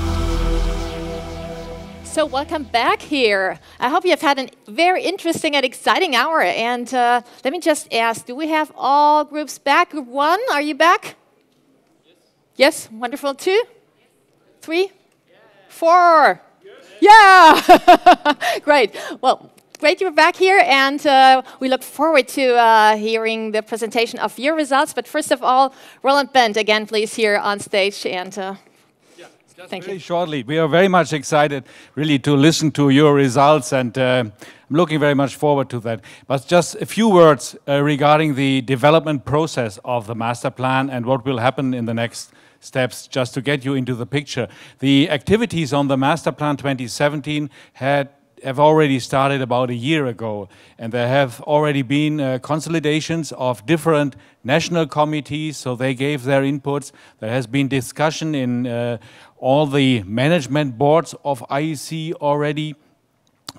So welcome back here. I hope you have had a very interesting and exciting hour. And let me just ask, do we have all groups back? Group 1, are you back? Yes. Yes? Wonderful. 2? 3? 4? Yeah! Great. Well, great you're back here, and we look forward to hearing the presentation of your results. But first of all, Roland Ben, again, please, here on stage. And thank you. Very shortly, we are very much excited, really, to listen to your results, and I'm looking very much forward to that. But just a few words regarding the development process of the master plan and what will happen in the next steps, just to get you into the picture. The activities on the Master Plan 2017 have already started about a year ago, and there have already been consolidations of different national committees, so they gave their inputs. There has been discussion in all the management boards of IEC already.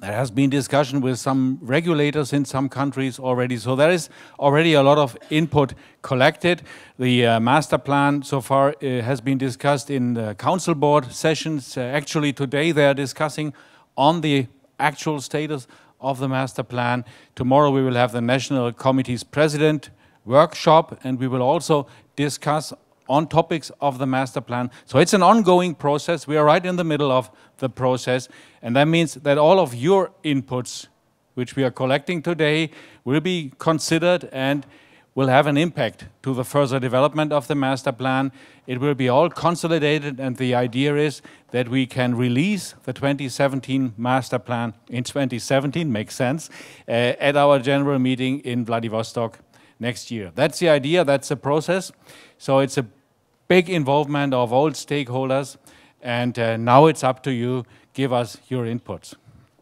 There has been discussion with some regulators in some countries already. So there is already a lot of input collected. The master plan so far has been discussed in the council board sessions. Actually today they are discussing on the actual status of the master plan. Tomorrow we will have the National Committee's President workshop, and we will also discuss on topics of the master plan. So it's an ongoing process. We are right in the middle of the process, and that means that all of your inputs, which we are collecting today, will be considered and will have an impact to the further development of the master plan. It will be all consolidated, and the idea is that we can release the 2017 master plan in 2017, makes sense, at our general meeting in Vladivostok next year. That's the idea, that's the process. So it's a big involvement of all stakeholders, and now it's up to you. Give us your inputs.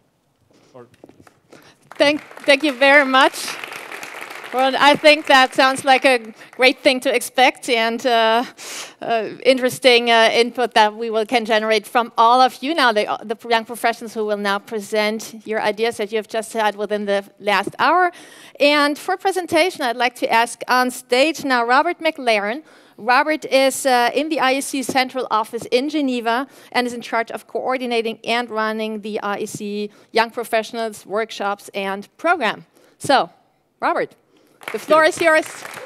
Thank you very much. Well, I think that sounds like a great thing to expect, and interesting input that we can generate from all of you now, the young professionals who will now present your ideas that you have just had within the last hour. And for presentation, I'd like to ask on stage now Robert McLaren. Robert is in the IEC central office in Geneva and is in charge of coordinating and running the IEC Young Professionals workshops and program. So, Robert, the floor is yours.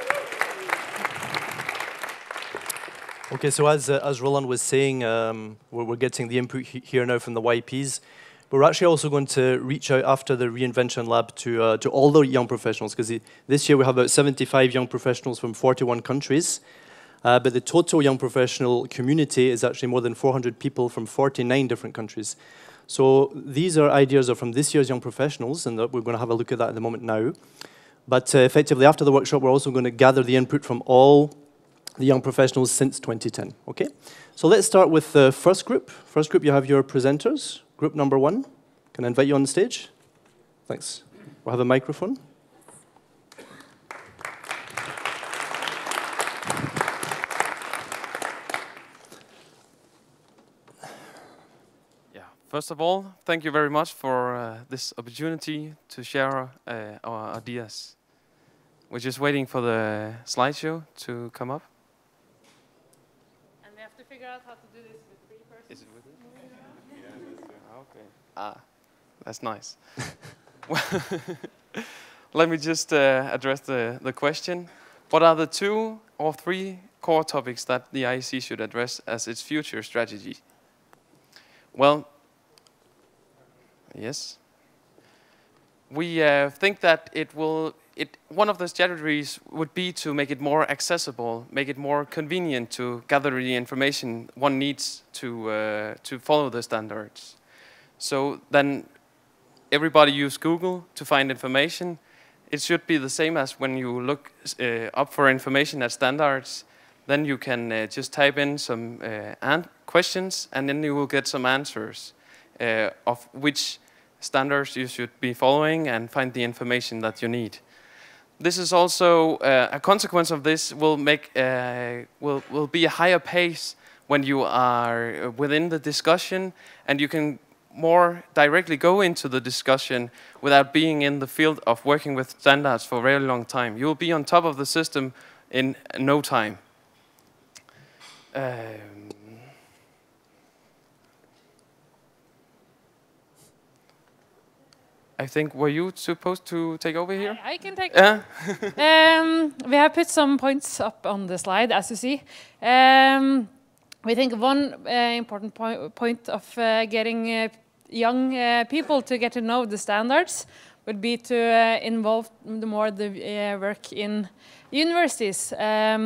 Okay, so as Roland was saying, we're getting the input here now from the YPs. We're actually also going to reach out after the Reinvention Lab to all the young professionals, because this year we have about 75 young professionals from 41 countries. But the total young professional community is actually more than 400 people from 49 different countries. So these are ideas from this year's young professionals, and we're going to have a look at that at the moment now. But effectively, after the workshop, we're also going to gather the input from all the young professionals since 2010. Okay? So let's start with the first group. First group, you have your presenters. Group number 1. Can I invite you on the stage? Thanks. We'll have a microphone. First of all, thank you very much for this opportunity to share our ideas. We're just waiting for the slideshow to come up. And we have to figure out how to do this with 3 persons. Is it with it? Yeah, okay. Ah, that's nice. Let me just address the question. What are the 2 or 3 core topics that the IEC should address as its future strategy? Well, yes. We think that one of the strategies would be to make it more accessible, make it more convenient to gather the information one needs to follow the standards. So then everybody use Google to find information. It should be the same as when you look up for information at standards. Then you can just type in some questions, and then you will get some answers of which standards you should be following and find the information that you need. This is also a consequence of this will be a higher pace when you are within the discussion, and you can more directly go into the discussion without being in the field of working with standards for a very long time. You will be on top of the system in no time. I think, were you supposed to take over here? I can take we have put some points up on the slide, as you see. We think one important point of getting young people to get to know the standards would be to involve more the work in universities.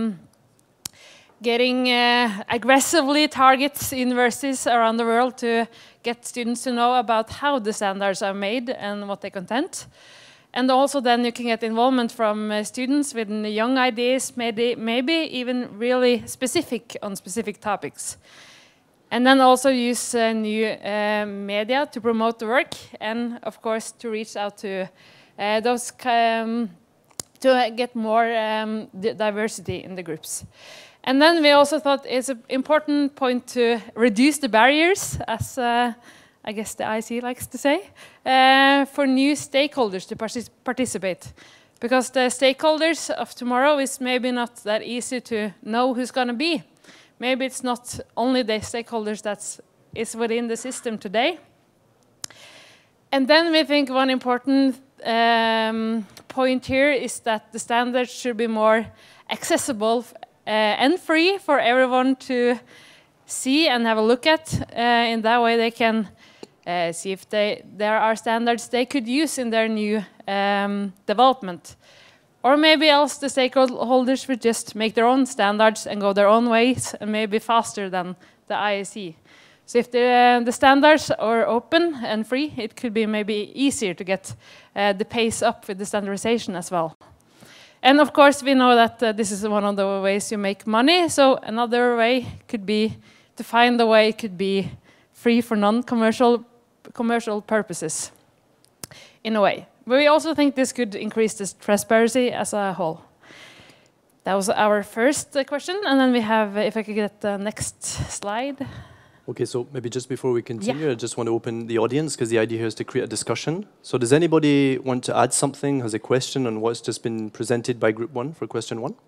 Getting aggressively targets universities around the world to get students to know about how the standards are made and what they contain. And also then you can get involvement from students with young ideas, maybe even really specific on specific topics. And then also use new media to promote the work, and of course to reach out to those, to get more diversity in the groups. And then we also thought it's an important point to reduce the barriers, as I guess the IEC likes to say, for new stakeholders to participate. Because the stakeholders of tomorrow is maybe not that easy to know who's going to be. Maybe it's not only the stakeholders that is within the system today. And then we think one important point here is that the standards should be more accessible and free for everyone to see and have a look at. In that way they can see if there are standards they could use in their new development. Or maybe else the stakeholders would just make their own standards and go their own ways and maybe faster than the IEC. So if the standards are open and free, it could be maybe easier to get the pace up with the standardization as well. And of course we know that this is one of the ways you make money, so another way could be to find a way it could be free for commercial purposes in a way. But we also think this could increase this transparency as a whole. That was our first question, and then we have, if I could get the next slide. Okay, so maybe just before we continue, I just want to open the audience, because the idea here is to create a discussion. So does anybody want to add something, has a question on what's just been presented by Group 1 for question 1?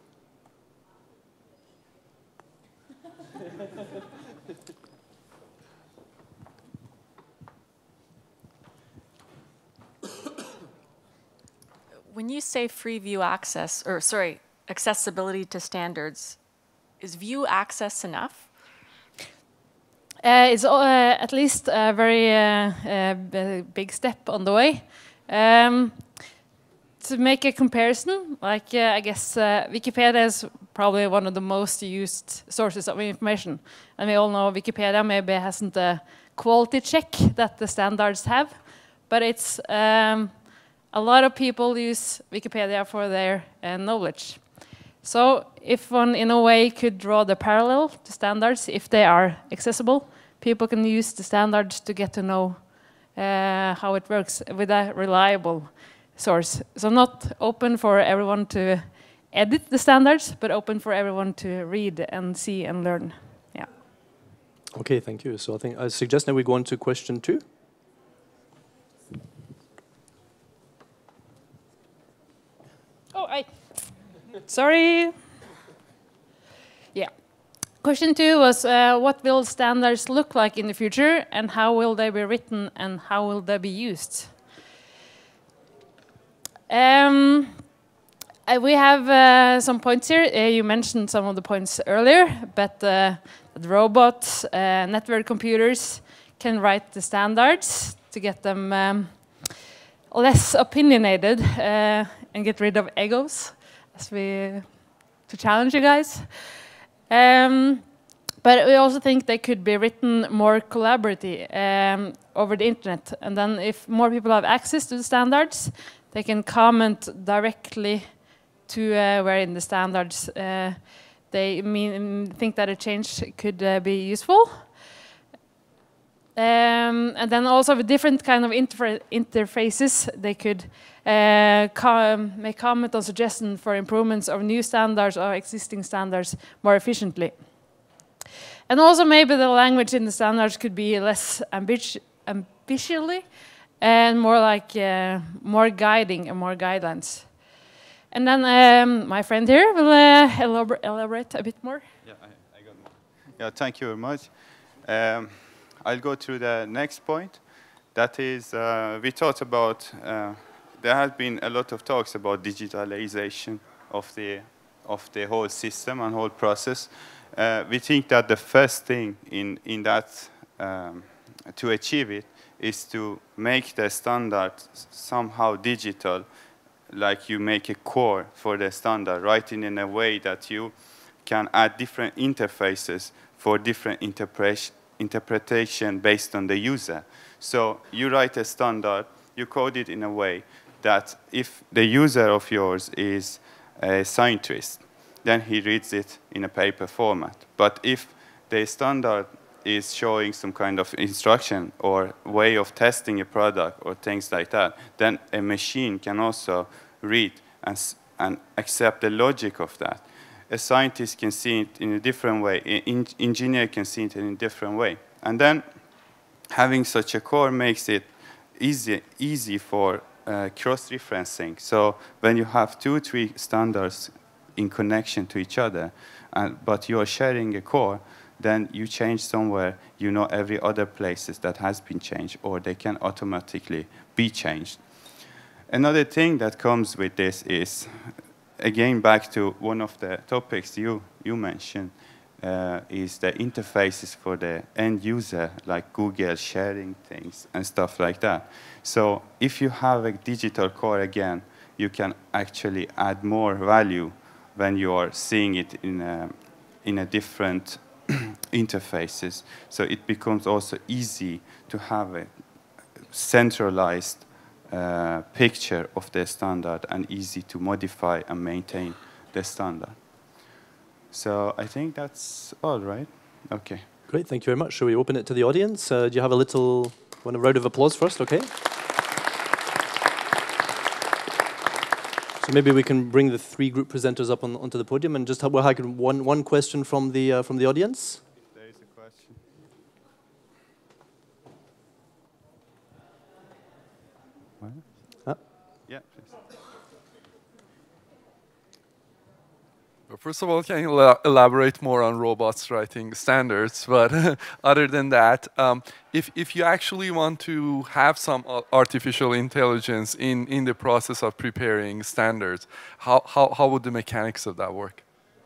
When you say free view access, or sorry, accessibility to standards, is view access enough? It's at least a very big step on the way. To make a comparison, like I guess Wikipedia is probably one of the most used sources of information. And we all know Wikipedia maybe hasn't a quality check that the standards have, but it's a lot of people use Wikipedia for their knowledge. So if one, in a way, could draw the parallel to standards, if they are accessible, people can use the standards to get to know how it works with a reliable source. So not open for everyone to edit the standards, but open for everyone to read and see and learn. Yeah. Okay, thank you. So I suggest now we go on to question 2. Oh, sorry. Yeah. Question 2 was, what will standards look like in the future, and how will they be written, and how will they be used? We have some points here. You mentioned some of the points earlier, but the robots, network computers can write the standards to get them less opinionated and get rid of egos, to challenge you guys. But we also think they could be written more collaboratively over the internet. And then if more people have access to the standards, they can comment directly to where in the standards they think that a change could be useful. And then also with different kind of interfaces, they could make comment or suggestion for improvements of new standards or existing standards more efficiently. And also maybe the language in the standards could be less ambitiously and more like more guiding and more guidelines. And then my friend here will elaborate a bit more. Yeah, I got more. Yeah, thank you very much. I'll go to the next point. That is, we thought about, there has been a lot of talks about digitalization of the whole system and whole process. We think that the first thing in that, to achieve it, is to make the standard somehow digital, like you make a core for the standard, writing in a way that you can add different interfaces for different interpretation based on the user. So you write a standard, you code it in a way that if the user of yours is a scientist, then he reads it in a paper format. But if the standard is showing some kind of instruction or way of testing a product or things like that, then a machine can also read and accept the logic of that. A scientist can see it in a different way, an engineer can see it in a different way. And then having such a core makes it easy for cross-referencing. So when you have 2, 3 standards in connection to each other, but you are sharing a core, then you change somewhere, you know every other places that has been changed, or they can automatically be changed. Another thing that comes with this is, again, back to one of the topics you mentioned, is the interfaces for the end user, like Google sharing things and stuff like that. So if you have a digital core, again, you can actually add more value when you are seeing it in a different interfaces. So it becomes also easy to have a centralized picture of the standard and easy to modify and maintain the standard. So I think that's all, right? Okay. Great, thank you very much. Shall we open it to the audience? Do you have a round of applause first? Okay. So maybe we can bring the 3 group presenters up onto the podium and just have one question from the audience. If there is a question. Yeah, please. First of all, can you elaborate more on robots writing standards? But other than that, if you actually want to have some artificial intelligence in the process of preparing standards, how would the mechanics of that work?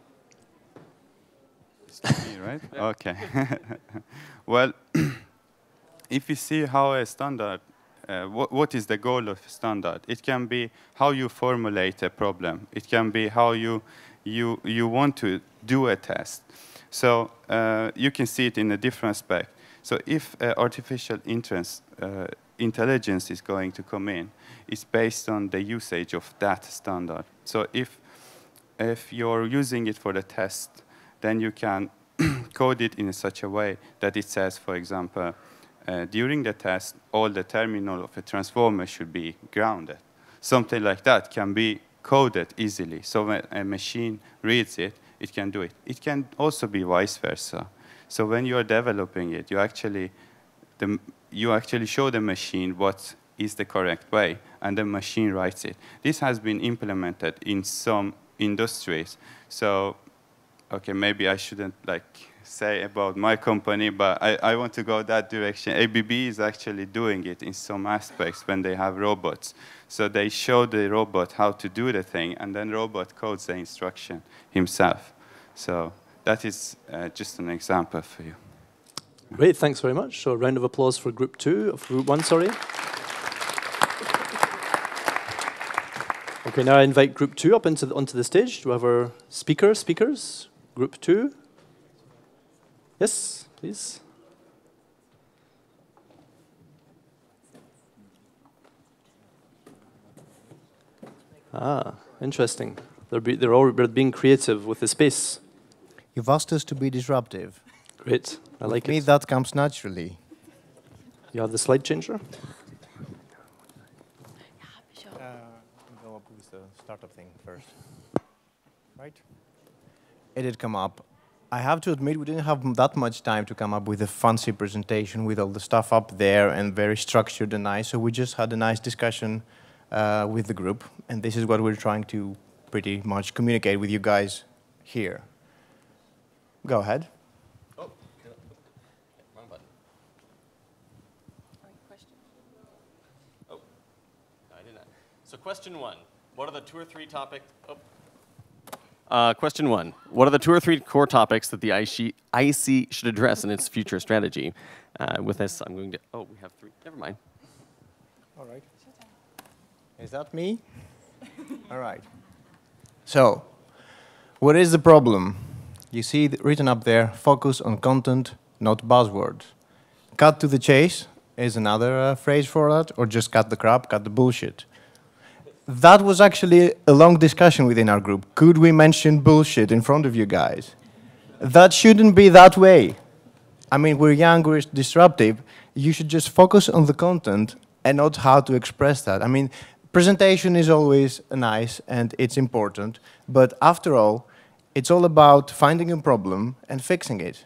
It's me, right? Yeah. Okay. Well, if you see how a standard, what is the goal of a standard? It can be how you formulate a problem. It can be how you want to do a test. So you can see it in a different aspect. So if artificial intelligence is going to come in, it's based on the usage of that standard. So if you're using it for the test, then you can code it in such a way that it says, for example, during the test, all the terminal of a transformer should be grounded. Something like that can be coded easily. So when a machine reads it, it can do it. It can also be vice versa. So when you are developing it, you actually show the machine what is the correct way, and the machine writes it. This has been implemented in some industries. So, okay, maybe I shouldn't say about my company, but I want to go that direction. ABB is actually doing it in some aspects when they have robots. So they show the robot how to do the thing, and then robot codes the instruction himself. So that is just an example for you. Great, thanks very much. So a round of applause for group 2, group 1, sorry. Okay, now I invite group 2 up onto the stage. Do we have our speakers? Group 2. Yes, please. Ah, interesting. They're being creative with the space. You've asked us to be disruptive. Great, I like it. For me, that comes naturally. You have the slide changer? Go up with the startup thing first. Right? It did come up. I have to admit, we didn't have that much time to come up with a fancy presentation with all the stuff up there and very structured and nice. So we just had a nice discussion with the group. And this is what we're trying to pretty much communicate with you guys here. Go ahead. Oh, wrong button. Oh, no, I did not. So question 1, what are the 2 or 3 topics? Question 1, what are the 2 or 3 core topics that the IEC should address in its future strategy? With this, I'm going to, we have 3, never mind. All right. Is that me? All right. So, what is the problem? You see written up there, focus on content, not buzzwords. Cut to the chase is another phrase for that, or just cut the crap, cut the bullshit. That was actually a long discussion within our group. Could we mention bullshit in front of you guys? That shouldn't be that way. I mean, we're young, we're disruptive. You should just focus on the content and not how to express that. I mean, presentation is always nice and it's important, but after all, it's all about finding a problem and fixing it.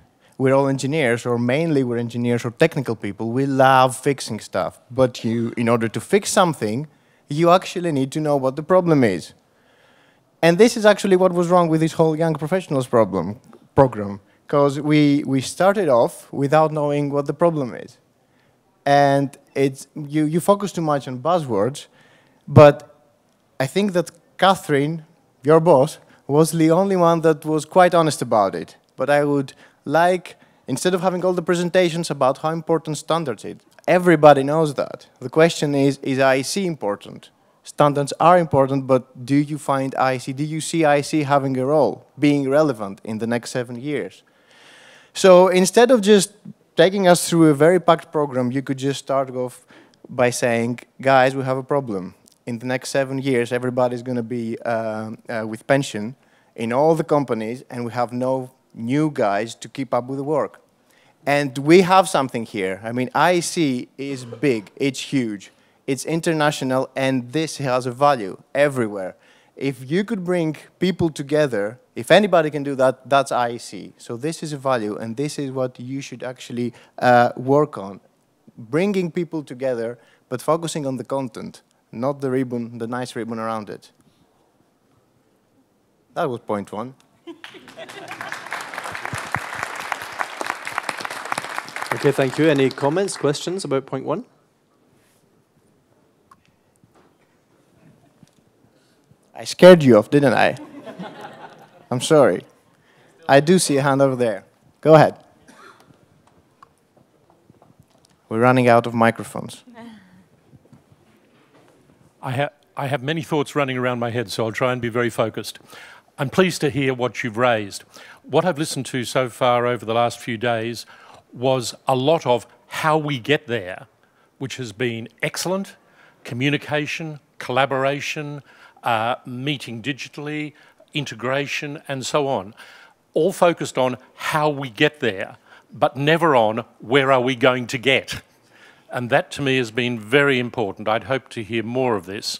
we're all engineers, or mainly we're engineers or technical people. We love fixing stuff. But in order to fix something, you actually need to know what the problem is. And this is actually what was wrong with this whole young professionals program, because we started off without knowing what the problem is. And you focus too much on buzzwords, but I think that Catherine, your boss, was the only one that was quite honest about it. But I would like, instead of having all the presentations about how important standards is, everybody knows that. The question is IEC important? Standards are important, but do you find IEC, do you see IEC having a role, being relevant in the next 7 years? So instead of just taking us through a very packed program, you could just start off by saying, guys, we have a problem. In the next 7 years, everybody's going to be with pension in all the companies, and we have no new guys to keep up with the work. And we have something here. I mean, IEC is big, it's huge. It's international, and this has a value everywhere. If you could bring people together, if anybody can do that, that's IEC. So this is a value, and this is what you should actually work on. Bringing people together, but focusing on the content, not the ribbon, the nice ribbon around it. That was point one. Okay, thank you. Any comments, questions about point one? I scared you off, didn't I? I'm sorry. I do see a hand over there. Go ahead. We're running out of microphones. I have many thoughts running around my head, so I'll try and be very focused. I'm pleased to hear what you've raised. What I've listened to so far over the last few days was a lot of how we get there, which has been excellent. Communication, collaboration, meeting digitally, integration, and so on. All focused on how we get there, but never on where are we going to get. And that to me has been very important. I'd hope to hear more of this.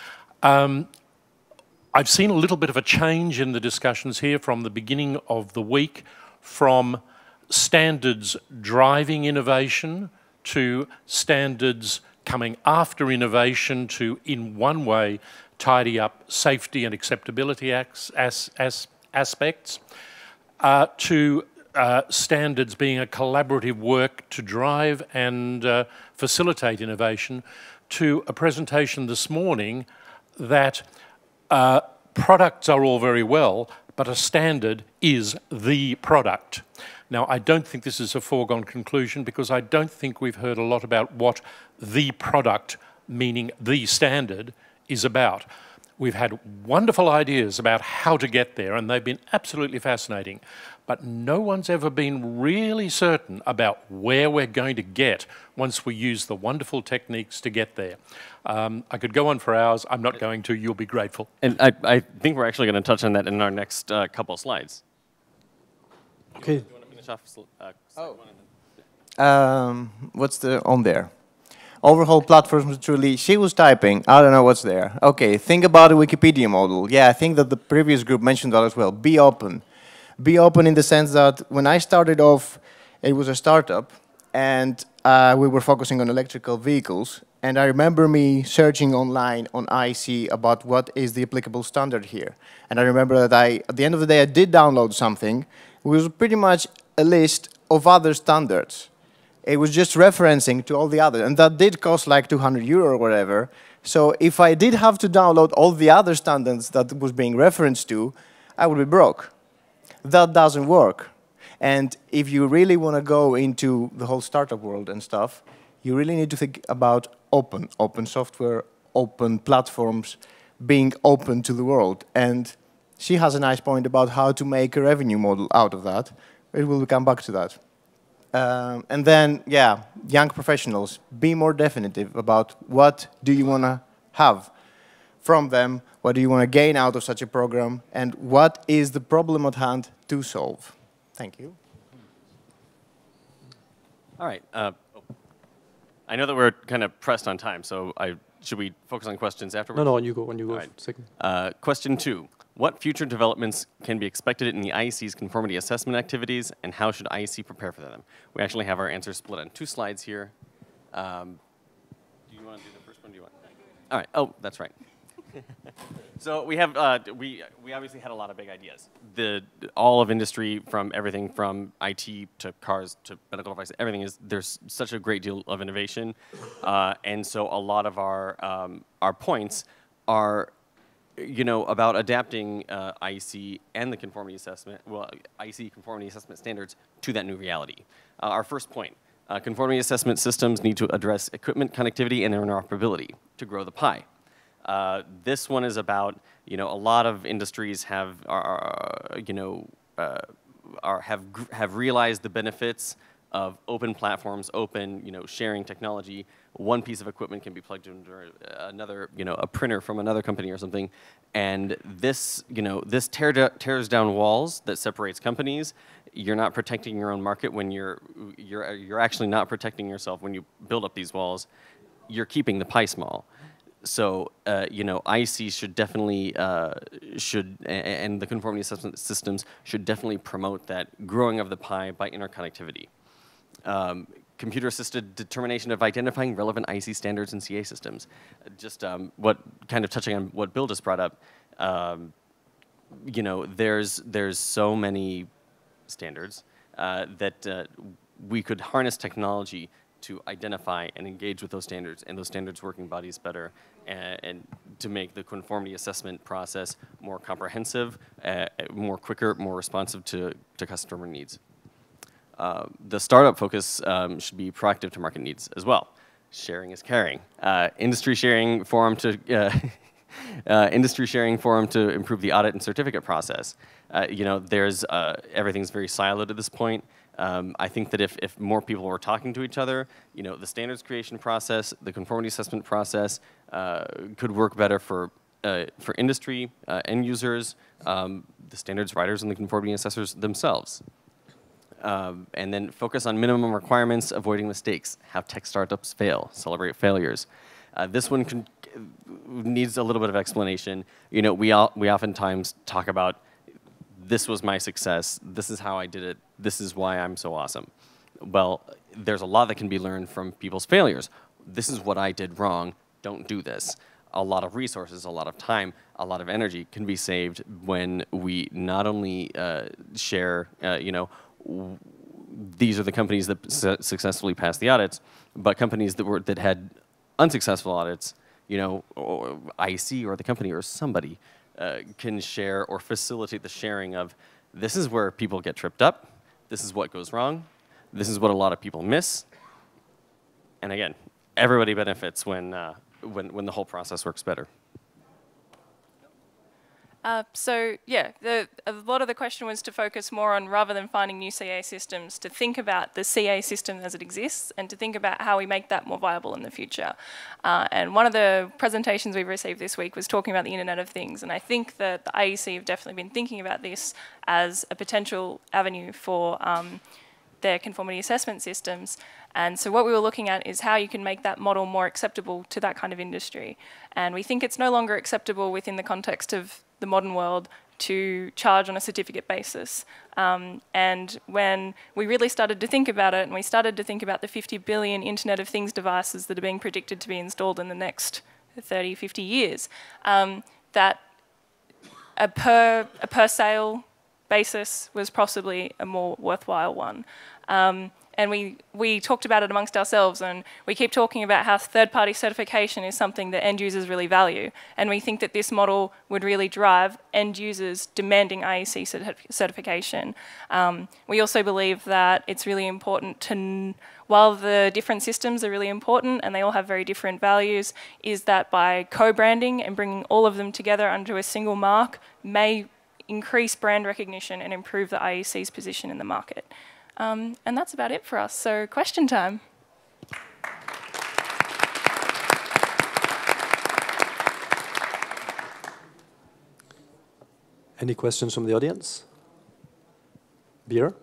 I've seen a little bit of a change in the discussions here from the beginning of the week, from standards driving innovation to standards coming after innovation to, in one way, tidy up safety and acceptability aspects, to standards being a collaborative work to drive and facilitate innovation, to a presentation this morning that products are all very well, but a standard is the product. Now, I don't think this is a foregone conclusion, because I don't think we've heard a lot about what the product, meaning the standard, is about. We've had wonderful ideas about how to get there, and they've been absolutely fascinating. But no one's ever been really certain about where we're going to get once we use the wonderful techniques to get there. I could go on for hours. I'm not going to. You'll be grateful. And I think we're actually going to touch on that in our next couple of slides. Okay. You want to finish off slide one? What's on there? Overhaul platforms truly. She was typing. I don't know what's there. Okay, think about a Wikipedia model. Yeah, I think that the previous group mentioned that as well. Be open. Be open in the sense that when I started off, it was a startup, and we were focusing on electrical vehicles. And I remember me searching online on IEC about what is the applicable standard here. And I remember that at the end of the day, I did download something. It was pretty much a list of other standards. It was just referencing to all the others, and that did cost like €200 or whatever. So if I did have to download all the other standards that was being referenced to, I would be broke. That doesn't work. And if you really want to go into the whole startup world and stuff, you really need to think about open software, open platforms, being open to the world. And she has a nice point about how to make a revenue model out of that. We will come back to that. And then, yeah, young professionals, be more definitive about what do you want to have from them, what do you want to gain out of such a program, and what is the problem at hand to solve. Thank you. All right. I know that we're kind of pressed on time, so should we focus on questions afterwards? No, you go. When you go right. second. Question 2. What future developments can be expected in the IEC's conformity assessment activities, and how should IEC prepare for them? We actually have our answers split on 2 slides here. Do you want to do the first one? Do you want? All right. Oh, that's right. So we have we obviously had a lot of big ideas. All of industry, from everything from IT to cars to medical devices, everything is, there's such a great deal of innovation, and so a lot of our points are, about adapting IEC and the conformity assessment, IEC conformity assessment standards to that new reality. Our first point: conformity assessment systems need to address equipment connectivity and interoperability to grow the pie. This one is about, a lot of industries have realized the benefits of open platforms, open, sharing technology. One piece of equipment can be plugged into another, a printer from another company or something, and this, this tears down walls that separates companies. You're not protecting your own market when you're actually not protecting yourself when you build up these walls. You're keeping the pie small. So, IEC should definitely, and the conformity assessment systems should definitely promote that growing of the pie by interconnectivity. Computer-assisted determination of identifying relevant IEC standards and CA systems. Just touching on what Bill just brought up, there's so many standards that we could harness technology to identify and engage with those standards and those standards working bodies better, and to make the conformity assessment process more comprehensive, more quicker, more responsive to customer needs. The startup focus should be proactive to market needs as well. Sharing is caring. Industry sharing forum to improve the audit and certificate process. Everything's very siloed at this point. I think that if more people were talking to each other, the standards creation process, the conformity assessment process could work better for industry, end users, the standards writers, and the conformity assessors themselves. And then focus on minimum requirements, avoiding mistakes, have tech startups fail, celebrate failures. This one needs a little bit of explanation. We oftentimes talk about, this was my success, this is how I did it, this is why I'm so awesome. Well, there's a lot that can be learned from people's failures. This is what I did wrong, don't do this. A lot of resources, a lot of time, a lot of energy can be saved when we not only share, these are the companies that successfully passed the audits, but companies that had unsuccessful audits, or IEC or the company or somebody can share or facilitate the sharing of, this is where people get tripped up, this is what goes wrong, this is what a lot of people miss. And again, everybody benefits when the whole process works better. So yeah, a lot of the question was to focus more on, rather than finding new CA systems, to think about the CA system as it exists and to think about how we make that more viable in the future. And one of the presentations we've received this week was talking about the Internet of Things, and I think that the IEC have definitely been thinking about this as a potential avenue for their conformity assessment systems. And so what we were looking at is how you can make that model more acceptable to that kind of industry. And we think it's no longer acceptable within the context of the modern world to charge on a certificate basis. And when we really started to think about it, and we started to think about the 50 billion Internet of Things devices that are being predicted to be installed in the next 30, 50 years, that a per sale basis was possibly a more worthwhile one. And we talked about it amongst ourselves, and we keep talking about how third-party certification is something that end users really value. And we think that this model would really drive end users demanding IEC certification. We also believe that it's really important to, while the different systems are really important and they all have very different values, is that by co-branding and bringing all of them together under a single mark may increase brand recognition and improve the IEC's position in the market. And that's about it for us. So question time. Any questions from the audience? Beer?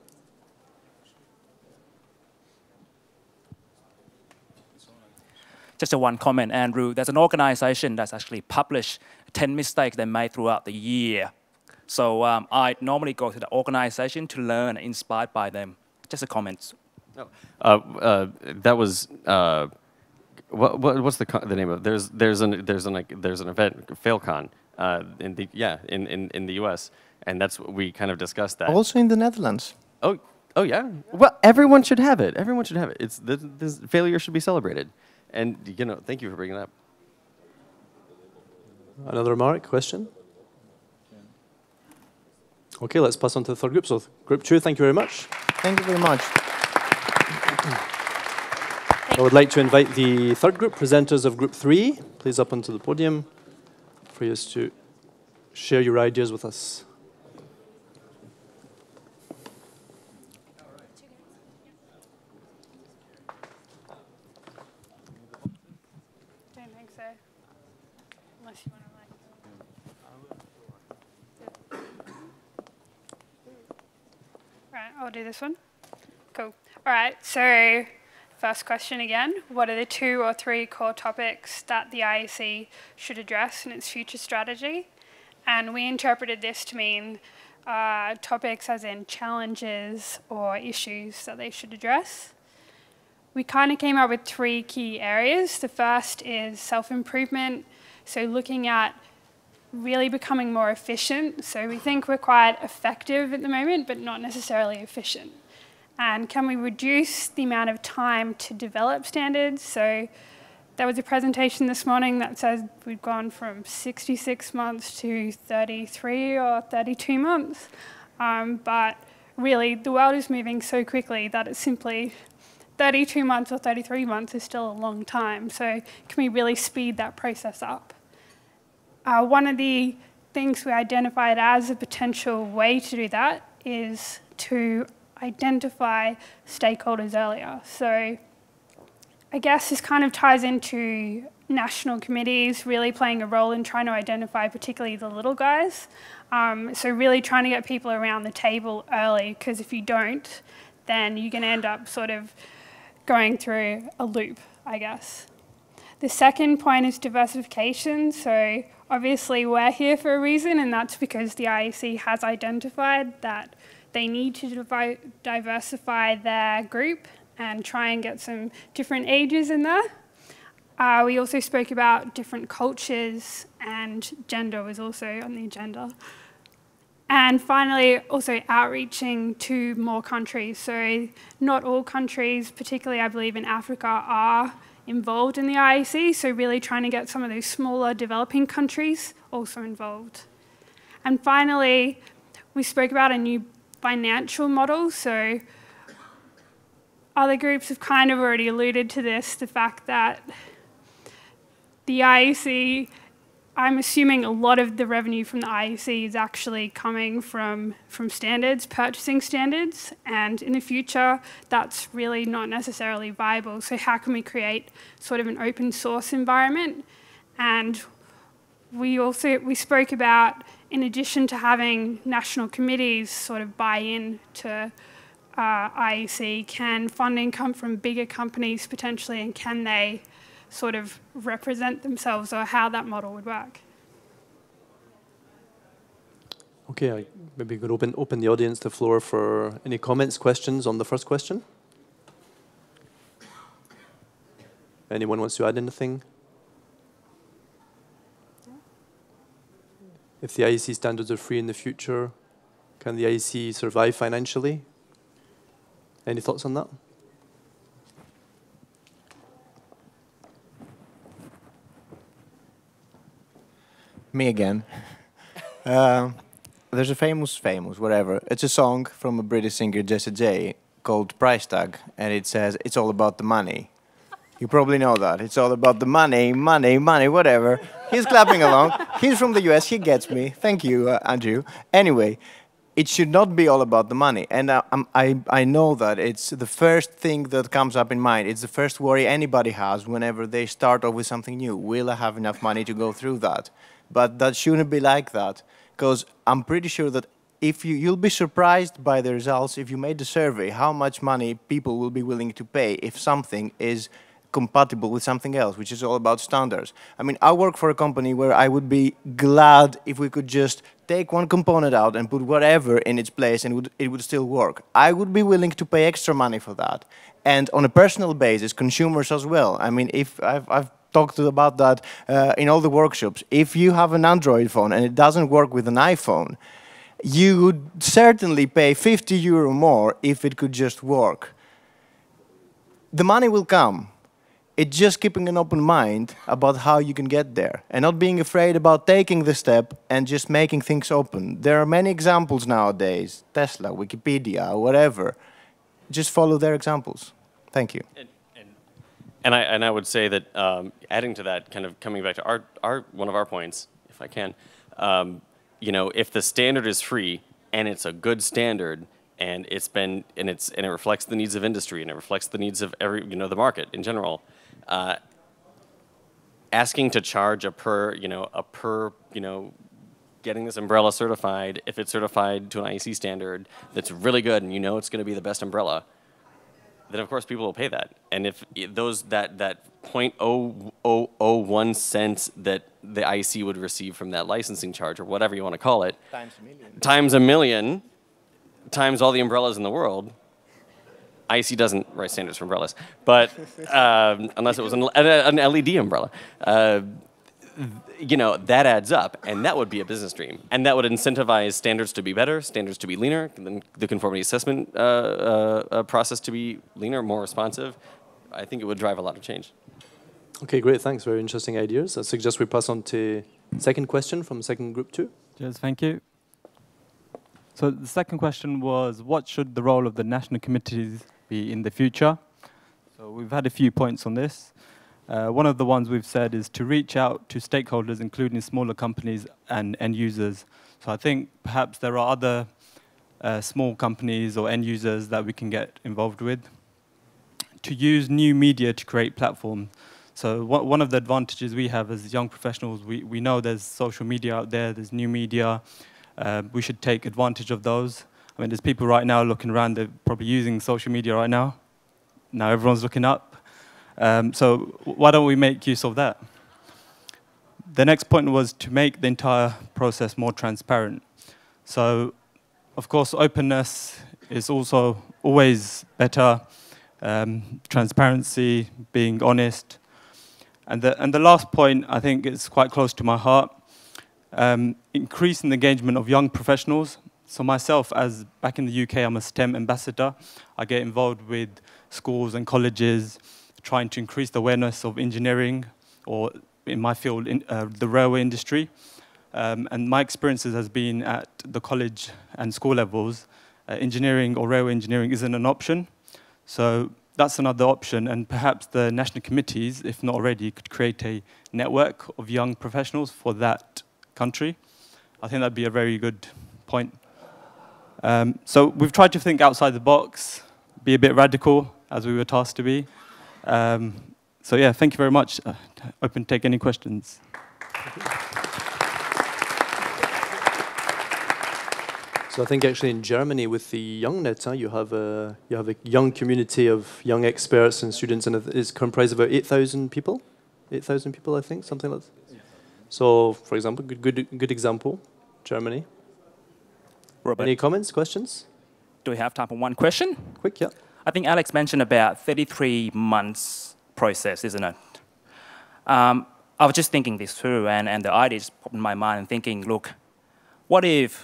Just a one comment, Andrew. There's an organization that's actually published 10 mistakes they made throughout the year So I normally go to the organization to learn, inspired by them. Just a comment. That was what's the name of it? There's an event, FailCon, in the US, and that's what we kind of discussed that. Also in the Netherlands. Oh yeah. Well, everyone should have it. Everyone should have it. It's this failure should be celebrated, and thank you for bringing it up. Another remark, question? Okay, let's pass on to the third group. So, Group 2, thank you very much. Thank you very much. I would like to invite the third group, presenters of Group 3, please up onto the podium for you to share your ideas with us. Don't think so. Unless you want to Right, I'll do this one. Cool. All right, so first question again. What are the 2 or 3 core topics that the IEC should address in its future strategy? And we interpreted this to mean topics as in challenges or issues that they should address. We kind of came up with 3 key areas. The first is self-improvement, so looking at really becoming more efficient. So we think we're quite effective at the moment, but not necessarily efficient. And can we reduce the amount of time to develop standards? So there was a presentation this morning that says we've gone from 66 months to 33 or 32 months. But really, the world is moving so quickly that it's simply 32 months or 33 months is still a long time. So can we really speed that process up? One of the things we identified as a potential way to do that is to identify stakeholders earlier. So I guess this kind of ties into national committees really playing a role in trying to identify particularly the little guys. So really trying to get people around the table early, because if you don't, then you're going to end up sort of going through a loop, I guess. The second point is diversification. So obviously we're here for a reason, and that's because the IEC has identified that they need to diversify their group and try and get some different ages in there. We also spoke about different cultures, and gender was also on the agenda. And finally, also outreaching to more countries. So not all countries, particularly I believe in Africa, are involved in the IEC, so really trying to get some of those smaller developing countries also involved. And finally, we spoke about a new financial model. So other groups have kind of already alluded to this, the fact that the IEC, I'm assuming a lot of the revenue from the IEC is actually coming from standards, purchasing standards, and in the future, that's really not necessarily viable. So how can we create sort of an open source environment? And we spoke about, in addition to having national committees sort of buy in to IEC, can funding come from bigger companies potentially, and can they sort of represent themselves, or how that model would work? Okay, I maybe could open the audience, the floor for any comments, questions on the first question. Anyone wants to add anything? If the IEC standards are free in the future, can the IEC survive financially? Any thoughts on that? Me again. There's a famous, whatever. It's a song from a British singer, Jessie J, called Price Tag, and it says, it's all about the money. You probably know that. It's all about the money, money, money, whatever. He's clapping along. He's from the US, he gets me. Thank you, Andrew. Anyway, it should not be all about the money. And I know that it's the first thing that comes up in mind. It's the first worry anybody has whenever they start off with something new. Will I have enough money to go through that? But that shouldn't be like that, because I'm pretty sure that if you'll be surprised by the results if you made the survey, how much money people will be willing to pay if something is compatible with something else, which is all about standards. I mean, I work for a company where I would be glad if we could just take one component out and put whatever in its place and it would still work. I would be willing to pay extra money for that. And on a personal basis, consumers as well. I mean, if I've talked about that in all the workshops. If you have an Android phone and it doesn't work with an iPhone, you would certainly pay 50 euro more if it could just work. The money will come. It's just keeping an open mind about how you can get there and not being afraid about taking the step and just making things open. There are many examples nowadays, Tesla, Wikipedia, whatever. Just follow their examples. Thank you. And I would say that adding to that, kind of coming back to one of our points, if I can, you know, if the standard is free and it's a good standard and it reflects the needs of industry and it reflects the needs of the market in general, asking to charge getting this umbrella certified, if it's certified to an IEC standard that's really good and you know it's going to be the best umbrella, then of course people will pay that. And if that 0.0001 cents that the IEC would receive from that licensing charge, or whatever you want to call it, times a million, times all the umbrellas in the world, IEC doesn't write standards for umbrellas, but unless it was an LED umbrella, you know, that adds up, and that would be a business dream. And that would incentivize standards to be better, standards to be leaner, and the conformity assessment process to be leaner, more responsive. I think it would drive a lot of change. Okay, great, thanks. Very interesting ideas. I suggest we pass on to second question from second group 2. Yes, thank you. So the second question was, what should the role of the national committees be in the future? So we've had a few points on this. One of the ones we've said is to reach out to stakeholders, including smaller companies and end users. So I think perhaps there are other small companies or end users that we can get involved with. To use new media to create platforms. So one of the advantages we have as young professionals, we know there's social media out there, there's new media. We should take advantage of those. I mean, there's people right now looking around, they're probably using social media right now. Now everyone's looking up. So why don't we make use of that? The next point was to make the entire process more transparent. So, of course, openness is also always better. Transparency, being honest. And the last point, I think, is quite close to my heart. Increasing the engagement of young professionals. So myself, as back in the UK, I'm a STEM ambassador. I get involved with schools and colleges, trying to increase the awareness of engineering, or in my field, the railway industry. And my experiences has been at the college and school levels, engineering or railway engineering isn't an option. So that's another option, and perhaps the national committees, if not already, could create a network of young professionals for that country. I think that'd be a very good point. So we've tried to think outside the box, be a bit radical, as we were tasked to be. So yeah, thank you very much. Open to take any questions. So I think actually in Germany with the YoungNet, you have a young community of young experts and students, and it's comprised of about 8,000 people. 8,000 people, I think, something like that. Yeah. So, for example, good example, Germany. Robert. Any comments, questions? Do we have time for one question? Quick, yeah. I think Alex mentioned about 33 months process, isn't it? I was just thinking this through, and the idea just popped in my mind and thinking, look, what if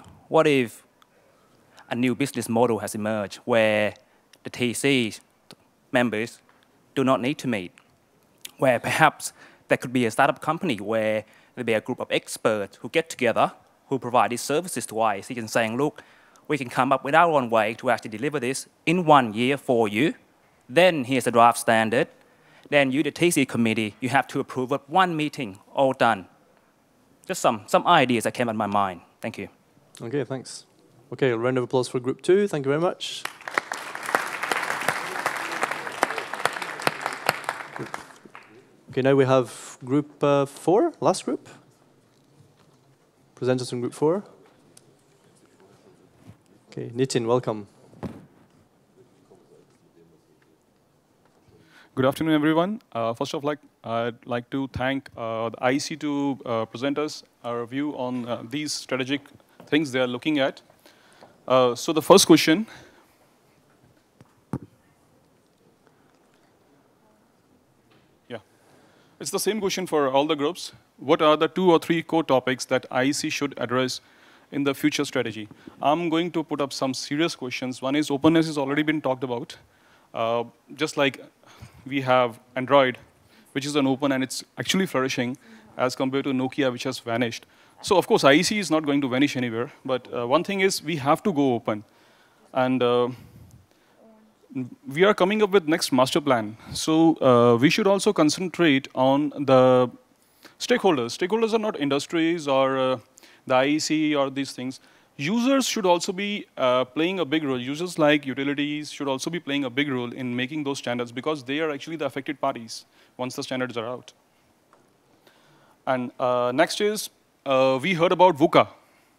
a new business model has emerged where the TC members do not need to meet, where perhaps there could be a startup company where there'll be a group of experts who get together, who provide these services to IEC and saying, look, we can come up with our own way to actually deliver this in 1 year for you. Then here's the draft standard. Then you, the TC committee, you have to approve of one meeting, all done. Just some ideas that came in my mind. Thank you. Okay, thanks. Okay, a round of applause for group 2. Thank you very much. Okay, now we have group 4, last group. Presenters from group 4. Okay, Nitin, welcome. Good afternoon, everyone. First of all, I'd like to thank the IEC2 presenters, our view on these strategic things they are looking at. So the first question. Yeah, it's the same question for all the groups. What are the 2 or 3 core topics that IEC should address in the future strategy? I'm going to put up some serious questions. One is openness has already been talked about. Just like we have Android, which is an open and it's actually flourishing as compared to Nokia, which has vanished. So of course, IEC is not going to vanish anywhere. But one thing is we have to go open. And we are coming up with next master plan. So we should also concentrate on the stakeholders. Stakeholders are not industries or the IEC or these things. Users should also be playing a big role. Users like utilities should also be playing a big role in making those standards because they are actually the affected parties once the standards are out. And next is, we heard about VUCA,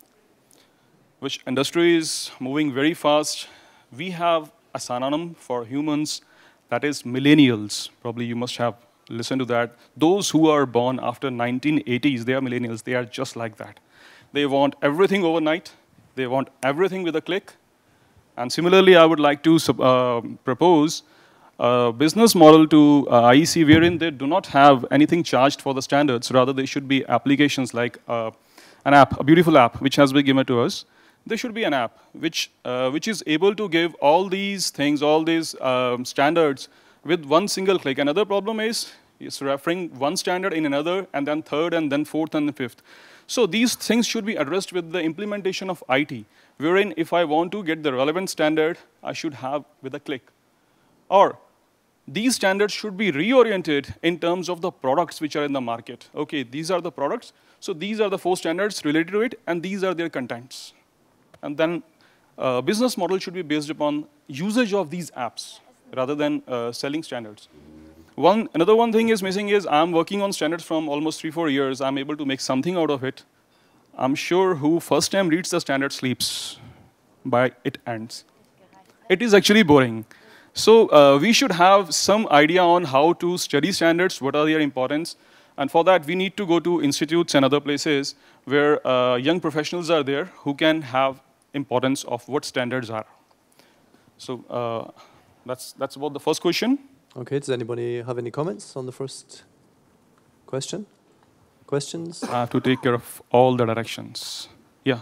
which industry is moving very fast. We have a synonym for humans, that is millennials. Probably you must have listened to that. Those who are born after 1980s, they are millennials. They are just like that. They want everything overnight. They want everything with a click. And similarly, I would like to propose a business model to IEC wherein they do not have anything charged for the standards. Rather, they should be applications like an app, a beautiful app, which has been given to us. There should be an app which is able to give all these things, all these standards with one single click. Another problem is it's referring one standard in another, and then third, and then fourth, and then fifth. So these things should be addressed with the implementation of IT, wherein if I want to get the relevant standard, I should have with a click. Or these standards should be reoriented in terms of the products which are in the market. Okay, these are the products, so these are the 4 standards related to it, and these are their contents. And then business model should be based upon usage of these apps rather than selling standards. Another one thing is missing is I'm working on standards from almost 3-4 years. I'm able to make something out of it. I'm sure who first time reads the standard sleeps by it ends. It is actually boring. So we should have some idea on how to study standards, what are their importance. And for that, we need to go to institutes and other places where young professionals are there who can have importance of what standards are. So that's about the first question. Okay, does anybody have any comments on the first question? Questions? I have to take care of all the directions. Yeah.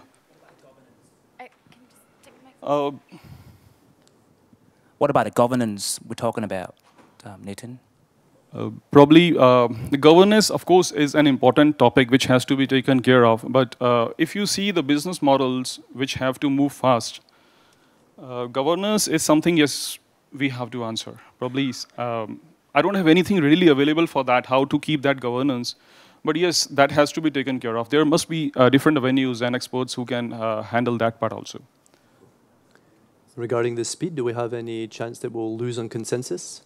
What about the governance we're talking about, Nathan? Probably the governance, of course, is an important topic which has to be taken care of. But if you see the business models which have to move fast, governance is something, yes, we have to answer. Probably, I don't have anything really available for that, how to keep that governance. But yes, that has to be taken care of. There must be different venues and experts who can handle that part also. Regarding the speed, do we have any chance that we'll lose on consensus?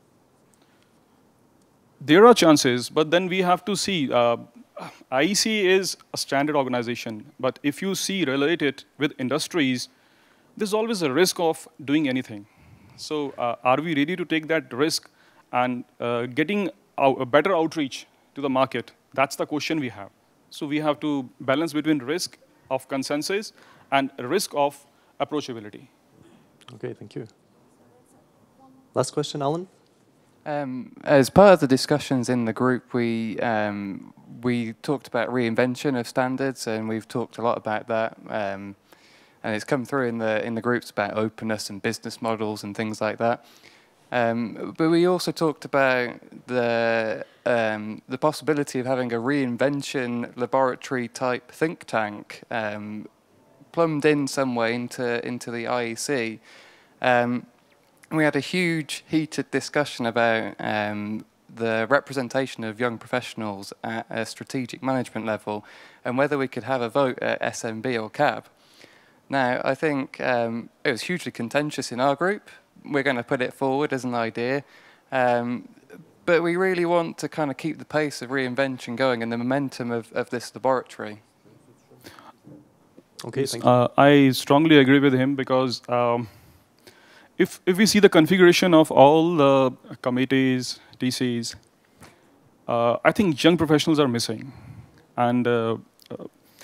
There are chances, but then we have to see. IEC is a standard organization, but if you see related with industries, there's always a risk of doing anything. So are we ready to take that risk and getting a better outreach to the market? That's the question we have. So we have to balance between risk of consensus and risk of approachability. Okay, thank you. Last question, Alan? As part of the discussions in the group, we talked about reinvention of standards, and we've talked a lot about that. And it's come through in the groups about openness and business models and things like that. But we also talked about the possibility of having a reinvention laboratory type think tank plumbed in some way into the IEC. We had a huge heated discussion about the representation of young professionals at a strategic management level and whether we could have a vote at SMB or CAB. Now, I think it was hugely contentious in our group. We're going to put it forward as an idea. But we really want to kind of keep the pace of reinvention going and the momentum of this laboratory. Okay, thank you. I strongly agree with him because if we see the configuration of all the committees, TCs, I think young professionals are missing. And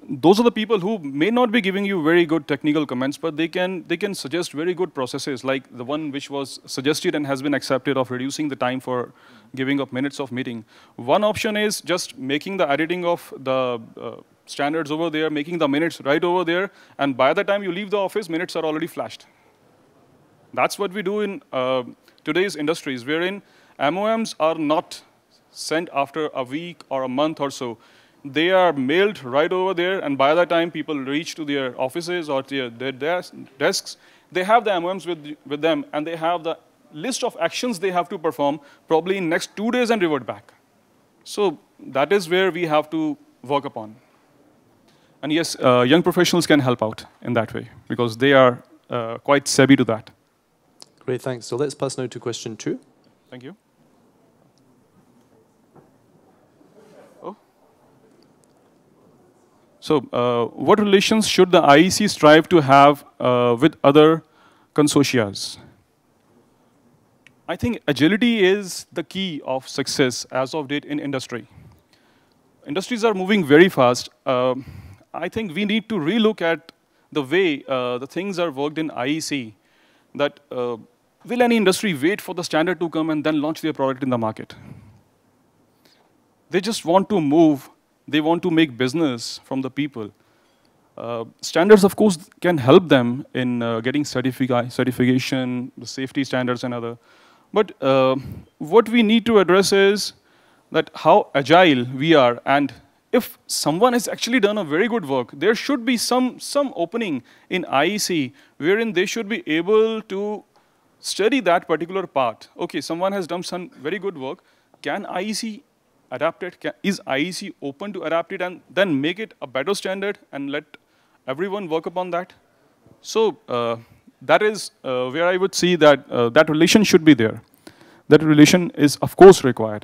those are the people who may not be giving you very good technical comments, but they can suggest very good processes, like the one which was suggested and has been accepted of reducing the time for giving up minutes of meeting. One option is just making the editing of the standards over there, making the minutes right over there, and by the time you leave the office, minutes are already flashed. That's what we do in today's industries, wherein MOMs are not sent after a week or a month or so. They are mailed right over there, and by the time people reach to their offices or their desks, they have the MOMs with them, and they have the list of actions they have to perform probably in next 2 days and revert back. So that is where we have to work upon. And yes, young professionals can help out in that way, because they are quite savvy to that. Great, thanks. So let's pass now to question 2. Thank you. So what relations should the IEC strive to have with other consortia? I think agility is the key of success as of date in industry. Industries are moving very fast. I think we need to relook at the way the things are worked in IEC, that will any industry wait for the standard to come and then launch their product in the market? They just want to move. They want to make business from the people. Standards, of course, can help them in getting certification, the safety standards and other. But what we need to address is that how agile we are, and if someone has actually done a very good work, there should be some opening in IEC wherein they should be able to study that particular part. Okay, someone has done some very good work. Can IEC adapt it? Is IEC open to adapt it and then make it a better standard and let everyone work upon that? So that is where I would see that that relation should be there. That relation is, of course, required.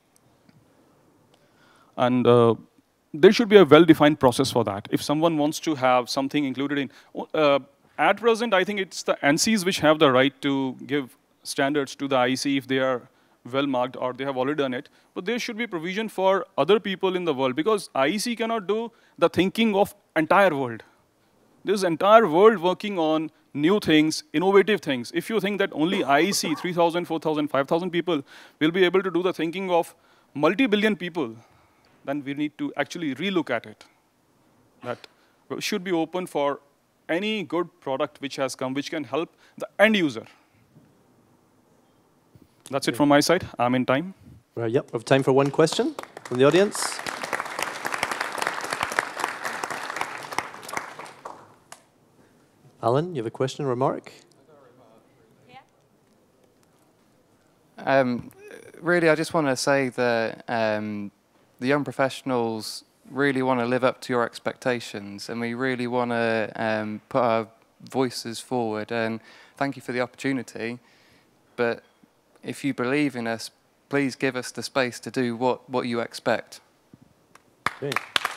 And there should be a well-defined process for that. If someone wants to have something included in, at present, I think it's the NCs which have the right to give standards to the IEC if they are well marked or they have already done it. But there should be provision for other people in the world, because IEC cannot do the thinking of entire world. There's entire world working on new things, innovative things. If you think that only IEC, 3,000, 4,000, 5,000 people will be able to do the thinking of multi-billion people, then we need to actually relook at it. That should be open for any good product which has come, which can help the end user. That's it from my side. I'm in time. Right, yep, we have time for one question from the audience. Alan, you have a question, remark? Really, I just want to say that the young professionals really want to live up to your expectations, and we really want to put our voices forward. And thank you for the opportunity. But if you believe in us, please give us the space to do what you expect. Okay.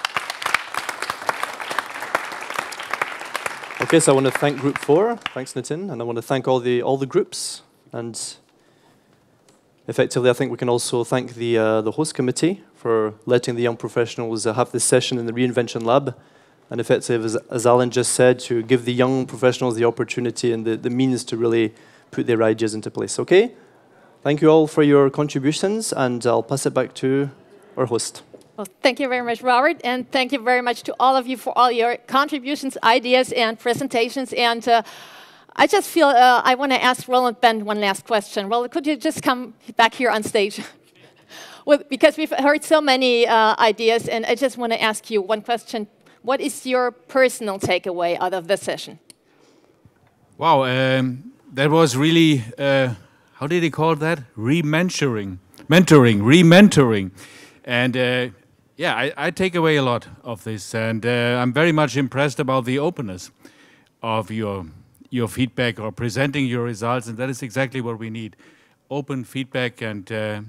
Okay, so I want to thank Group 4. Thanks, Nitin. And I want to thank all the groups. And effectively, I think we can also thank the host committee for letting the young professionals have this session in the Reinvention Lab. And effectively, as Alan just said, to give the young professionals the opportunity and the means to really put their ideas into place. Okay? Thank you all for your contributions, and I'll pass it back to our host. Well, thank you very much, Robert, and thank you very much to all of you for all your contributions, ideas, and presentations. And I just feel I want to ask Roland Bent one last question. Roland, could you just come back here on stage? Well, because we've heard so many ideas, and I just want to ask you one question. What is your personal takeaway out of this session? Wow, that was really, how did he call that? Re-mentoring. Re-mentoring. And yeah, I take away a lot of this, and I'm very much impressed about the openness of your feedback or presenting your results, and that is exactly what we need: open feedback and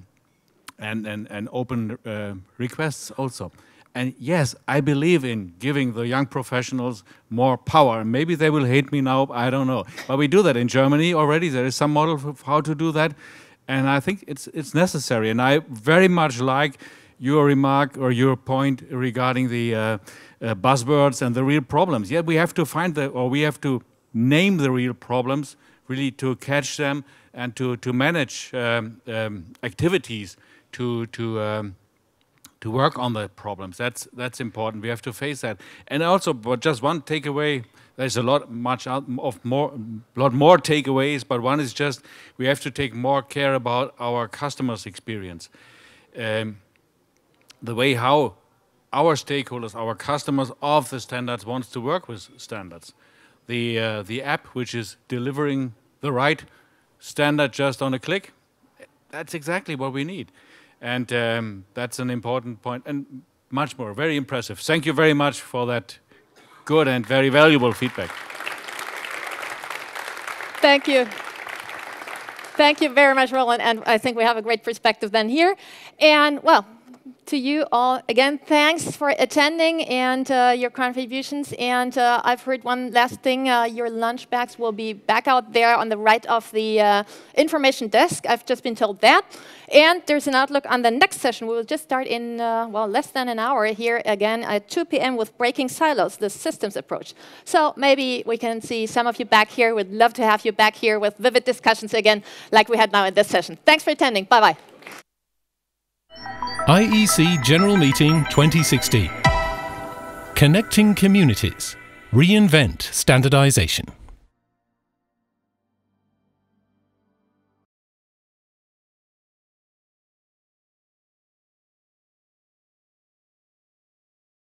open requests also. And yes, I believe in giving the young professionals more power. Maybe they will hate me now, I don't know. But we do that in Germany already. There is some model of how to do that, and I think it's necessary. And I very much like your remark or your point regarding the buzzwords and the real problems. Yet we have to find we have to name the real problems, really to catch them and to manage activities to work on the problems. That's important. We have to face that. And also, but just one takeaway. There's a lot more takeaways, but one is just we have to take more care about our customers' experience. The way how our stakeholders, our customers of the standards wants to work with standards. The app which is delivering the right standard just on a click, that's exactly what we need. And that's an important point and much more, very impressive. Thank you very much for that good and very valuable feedback. Thank you. Thank you very much, Roland. And I think we have a great perspective then here. And well, to you all, again, thanks for attending and your contributions. And I've heard one last thing, your lunch bags will be back out there on the right of the information desk. I've just been told that. And there's an outlook on the next session. We will just start in, well, less than an hour here again at 2 p.m. with Breaking Silos, the systems approach. So maybe we can see some of you back here. We'd love to have you back here with vivid discussions again, like we had now in this session. Thanks for attending. Bye-bye. IEC General Meeting 2016. Connecting Communities. Reinvent Standardization.